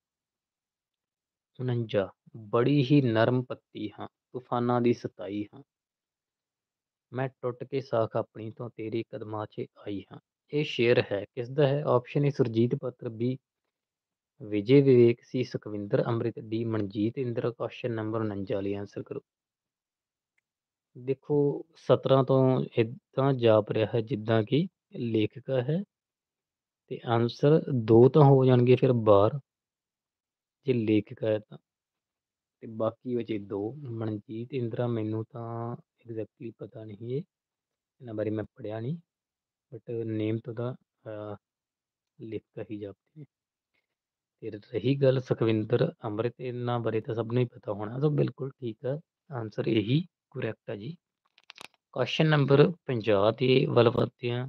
ਉਣੰਜਾ। ਬੜੀ ਹੀ ਨਰਮ ਪੱਤੀ ਹਾਂ, ਤੂਫਾਨਾਂ ਦੀ ਸਤਾਈ ਹਾਂ, ਮੈਂ ਟੁੱਟ ਕੇ ਸਾਖ ਆਪਣੀ ਤੋਂ ਤੇਰੇ ਕਦਮਾਂ 'ਚ ਆਈ ਹਾਂ। ਇਹ ਸ਼ੇਰ ਹੈ ਕਿਸ ਦਾ ਹੈ? Option A Surjit Patar, B Vijay Vivek, C Sukhwinder Amrit, D Manjit Inder. Question number ਉਣੰਜਾ ਲਈ ਆਂਸਰ ਕਰੋ। ਦੇਖੋ ਸਤਰਾਂ ਤੋਂ ਇੱਦਾਂ ਜਾਪ ਰਿਹਾ ਹੈ ਜਿੱਦਾਂ ਕਿ ਲੇਖਿਕਾ ਹੈ, ਤੇ ਆਂਸਰ ਦੋ ਤਾਂ ਹੋ ਜਾਣਗੇ ਫਿਰ ਬਾਹਰ ਜੇ ਲੇਖਿਕਾ ਹੈ ਤਾਂ, ਤੇ ਬਾਕੀ ਬਚੇ ਦੋ। ਮਨਜੀਤ ਇੰਦਰਾ ਮੈਨੂੰ ਤਾਂ ਐਗਜ਼ੈਕਟਲੀ ਪਤਾ ਨਹੀਂ, ਇਹ ਇਹਨਾਂ ਬਾਰੇ ਮੈਂ ਪੜ੍ਹਿਆ ਨਹੀਂ, ਬਟ ਨੇਮ ਤੋਂ ਤਾਂ ਲੇਖਿਕਾ ਹੀ ਜਾਪਦੇ ਨੇ। ਤੇ ਰਹੀ ਗੱਲ ਸੁਖਵਿੰਦਰ ਅੰਮ੍ਰਿਤ, ਇਹਨਾਂ ਬਾਰੇ ਤਾਂ ਸਭ ਨੂੰ ਹੀ ਪਤਾ ਹੋਣਾ, ਤਾਂ ਬਿਲਕੁਲ ਠੀਕ ਹੈ, ਆਂਸਰ ਇਹੀ ਕਰੈਕਟ ਹੈ ਜੀ। ਕੁਐਸਚਨ ਨੰਬਰ ਪੰਜਾਹ ਤੇ ਵੱਲ ਵਧਦੇ ਹਾਂ।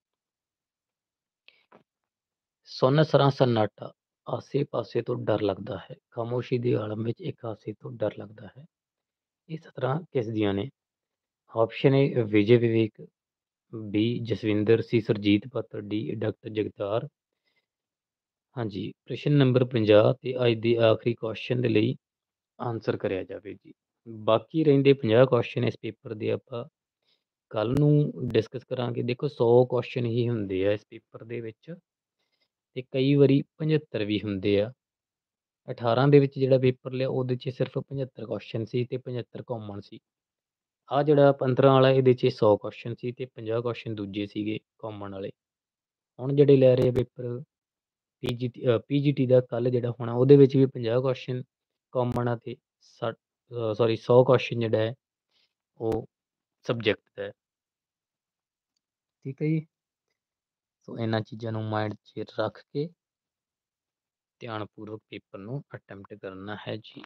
ਸੁੰਨ ਸਰਾਂ ਸਨਾਟਾ, ਆਸੇ ਪਾਸੇ ਤੋਂ ਡਰ ਲੱਗਦਾ ਹੈ, ਖਾਮੋਸ਼ੀ ਦੇ ਆਲਮ ਵਿੱਚ ਇੱਕ ਹਾਸੇ ਤੋਂ ਡਰ ਲੱਗਦਾ ਹੈ। ਇਹ ਸਤਰਾਂ ਕਿਸ ਦੀਆਂ ਨੇ? Option A Vijay Vivek, B Jaswinder, C Surjit Patar, D doctor Jagtar. ਹਾਂਜੀ, ਪ੍ਰਸ਼ਨ ਨੰਬਰ ਪੰਜਾਹ ਤੇ ਅੱਜ ਦੇ ਆਖਰੀ ਕੁਐਸਚਨ ਦੇ ਲਈ ਆਂਸਰ ਕਰਿਆ ਜਾਵੇ ਜੀ। ਬਾਕੀ ਰਹਿੰਦੇ ਪੰਜਾਹ ਕੁਐਸਚਨ ਇਸ ਪੇਪਰ ਦੇ ਆਪਾਂ ਕੱਲ ਨੂੰ ਡਿਸਕਸ ਕਰਾਂਗੇ। ਦੇਖੋ ਸੌ ਕੁਐਸਚਨ ਹੀ ਹੁੰਦੇ ਆ ਇਸ ਪੇਪਰ ਦੇ ਵਿੱਚ, ਤੇ ਕਈ ਵਾਰੀ ਪਝੱਤਰ ਵੀ ਹੁੰਦੇ ਆ। ਅਠਾਰਾਂ ਦੇ ਵਿੱਚ ਜਿਹੜਾ ਪੇਪਰ ਲਿਆ ਉਹਦੇ 'ਚ ਸਿਰਫ ਪਝੱਤਰ ਕੁਐਸਚਨ ਸੀ ਤੇ ਪਝੱਤਰ ਕਾਮਨ ਸੀ। ਆਹ ਜਿਹੜਾ ਪੰਦਰਾਂ ਵਾਲਾ ਇਹਦੇ 'ਚ ਸੌ ਕੁਐਸਚਨ ਸੀ ਤੇ ਪੰਜਾਹ ਕੁਐਸਚਨ ਦੂਜੇ ਸੀਗੇ ਕਾਮਨ ਵਾਲੇ। ਹੁਣ ਜਿਹੜੇ ਲੈ ਰਹੇ ਪੇਪਰ ਪੀਜੀਟੀ ਪੀਜੀਟੀ ਦਾ ਕੱਲ ਜਿਹੜਾ ਹੋਣਾ ਉਹਦੇ ਵਿੱਚ ਵੀ ਪੰਜਾਹ ਕੁਐਸਚਨ ਕਾਮਨ ਆ ਤੇ ਸੱਠ ਸੌਰੀ ਸੌ ਕੁਐਸਚਨ ਜਿਹੜਾ ਹੈ ਉਹ ਸਬਜੈਕਟ ਦਾ ਹੈ। ਠੀਕ ਹੈ ਜੀ। ਸੋ ਇਹਨਾਂ ਚੀਜ਼ਾਂ ਨੂੰ ਮਾਈਂਡ 'ਚ ਰੱਖ ਕੇ ਧਿਆਨਪੂਰਵਕ ਪੇਪਰ ਨੂੰ ਅਟੈਂਪਟ ਕਰਨਾ ਹੈ ਜੀ।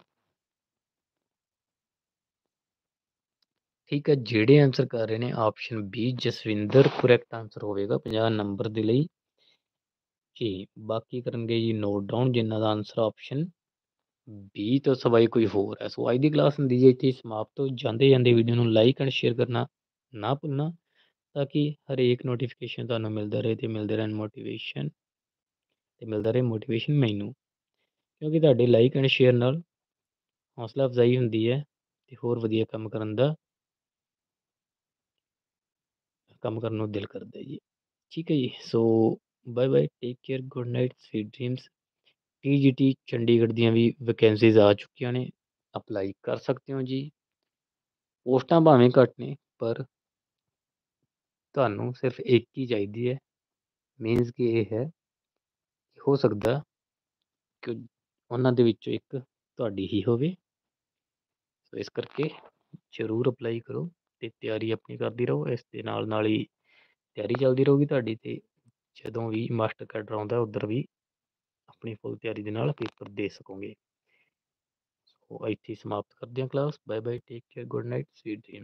ਠੀਕ ਹੈ, ਜਿਹੜੇ ਆਨਸਰ ਕਰ ਰਹੇ ਨੇ option B Jaswinder correct answer ਹੋਵੇਗਾ ਪੰਜਾਹ ਨੰਬਰ ਦੇ ਲਈ ਜੀ। ਬਾਕੀ ਕਰਨਗੇ ਜੀ ਨੋਟ ਡਾਊਨ ਜਿਨ੍ਹਾਂ ਦਾ ਆਨਸਰ ਆਪਸ਼ਨ ਬੀ ਤੋਂ ਸਵਾਈ ਕੋਈ ਹੋਰ ਹੈ। ਸੋ ਅੱਜ ਦੀ ਕਲਾਸ ਹੁੰਦੀ ਜੀ ਇੱਥੇ ਸਮਾਪਤ। ਜਾਂਦੇ ਜਾਂਦੇ ਵੀਡੀਓ ਨੂੰ ਲਾਈਕ ਐਂਡ ਸ਼ੇਅਰ ਕਰਨਾ ਨਾ ਭੁੱਲਣਾ ਤਾਂ ਕਿ ਹਰੇਕ ਨੋਟੀਫਿਕੇਸ਼ਨ ਤੁਹਾਨੂੰ ਮਿਲਦਾ ਰਹੇ ਅਤੇ ਮਿਲਦੇ ਰਹਿਣ ਮੋਟੀਵੇਸ਼ਨ ਅਤੇ ਮਿਲਦਾ ਰਹੇ ਮੋਟੀਵੇਸ਼ਨ ਮੈਨੂੰ, ਕਿਉਂਕਿ ਤੁਹਾਡੇ ਲਾਈਕ ਐਂਡ ਸ਼ੇਅਰ ਨਾਲ ਹੌਸਲਾ ਅਫਜ਼ਾਈ ਹੁੰਦੀ ਹੈ ਅਤੇ ਹੋਰ ਵਧੀਆ ਕੰਮ ਕਰਨ ਦਾ ਕੰਮ ਕਰਨ ਨੂੰ ਦਿਲ ਕਰਦਾ ਜੀ। ਠੀਕ ਹੈ ਜੀ। So bye bye, take care, good night, sweet dreams. T G T Chandigarh ਦੀਆਂ ਵੀ ਵੈਕੈਂਸੀਜ਼ ਆ ਚੁੱਕੀਆਂ ਨੇ, ਅਪਲਾਈ ਕਰ ਸਕਦੇ ਹੋ ਜੀ। ਪੋਸਟਾਂ ਭਾਵੇਂ ਘੱਟ ਨੇ ਪਰ ਤੁਹਾਨੂੰ ਸਿਰਫ ਇੱਕ ਹੀ ਚਾਹੀਦੀ ਹੈ। ਮੀਨਸ ਕਿ ਇਹ ਹੈ ਹੋ ਸਕਦਾ ਕਿ ਉਹਨਾਂ ਦੇ ਵਿੱਚੋਂ ਇੱਕ ਤੁਹਾਡੀ ਹੀ ਹੋਵੇ। ਸੋ ਇਸ ਕਰਕੇ ਜ਼ਰੂਰ ਅਪਲਾਈ ਕਰੋ ਅਤੇ ਤਿਆਰੀ ਆਪਣੀ ਕਰਦੀ ਰਹੋ। ਇਸ ਦੇ ਨਾਲ ਨਾਲ ਹੀ ਤਿਆਰੀ ਚੱਲਦੀ ਰਹੂਗੀ ਤੁਹਾਡੀ, ਅਤੇ ਜਦੋਂ ਵੀ ਮਾਸਟਰ ਕੈਡਰ ਆਉਂਦਾ ਉੱਧਰ ਵੀ ਆਪਣੀ ਫੁੱਲ ਤਿਆਰੀ ਦੇ ਨਾਲ ਪੇਪਰ ਦੇ ਸਕੋਗੇ। ਸੋ ਇੱਥੇ ਸਮਾਪਤ ਕਰਦੇ ਹਾਂ class. Bye bye, take care, good night, sweet dream.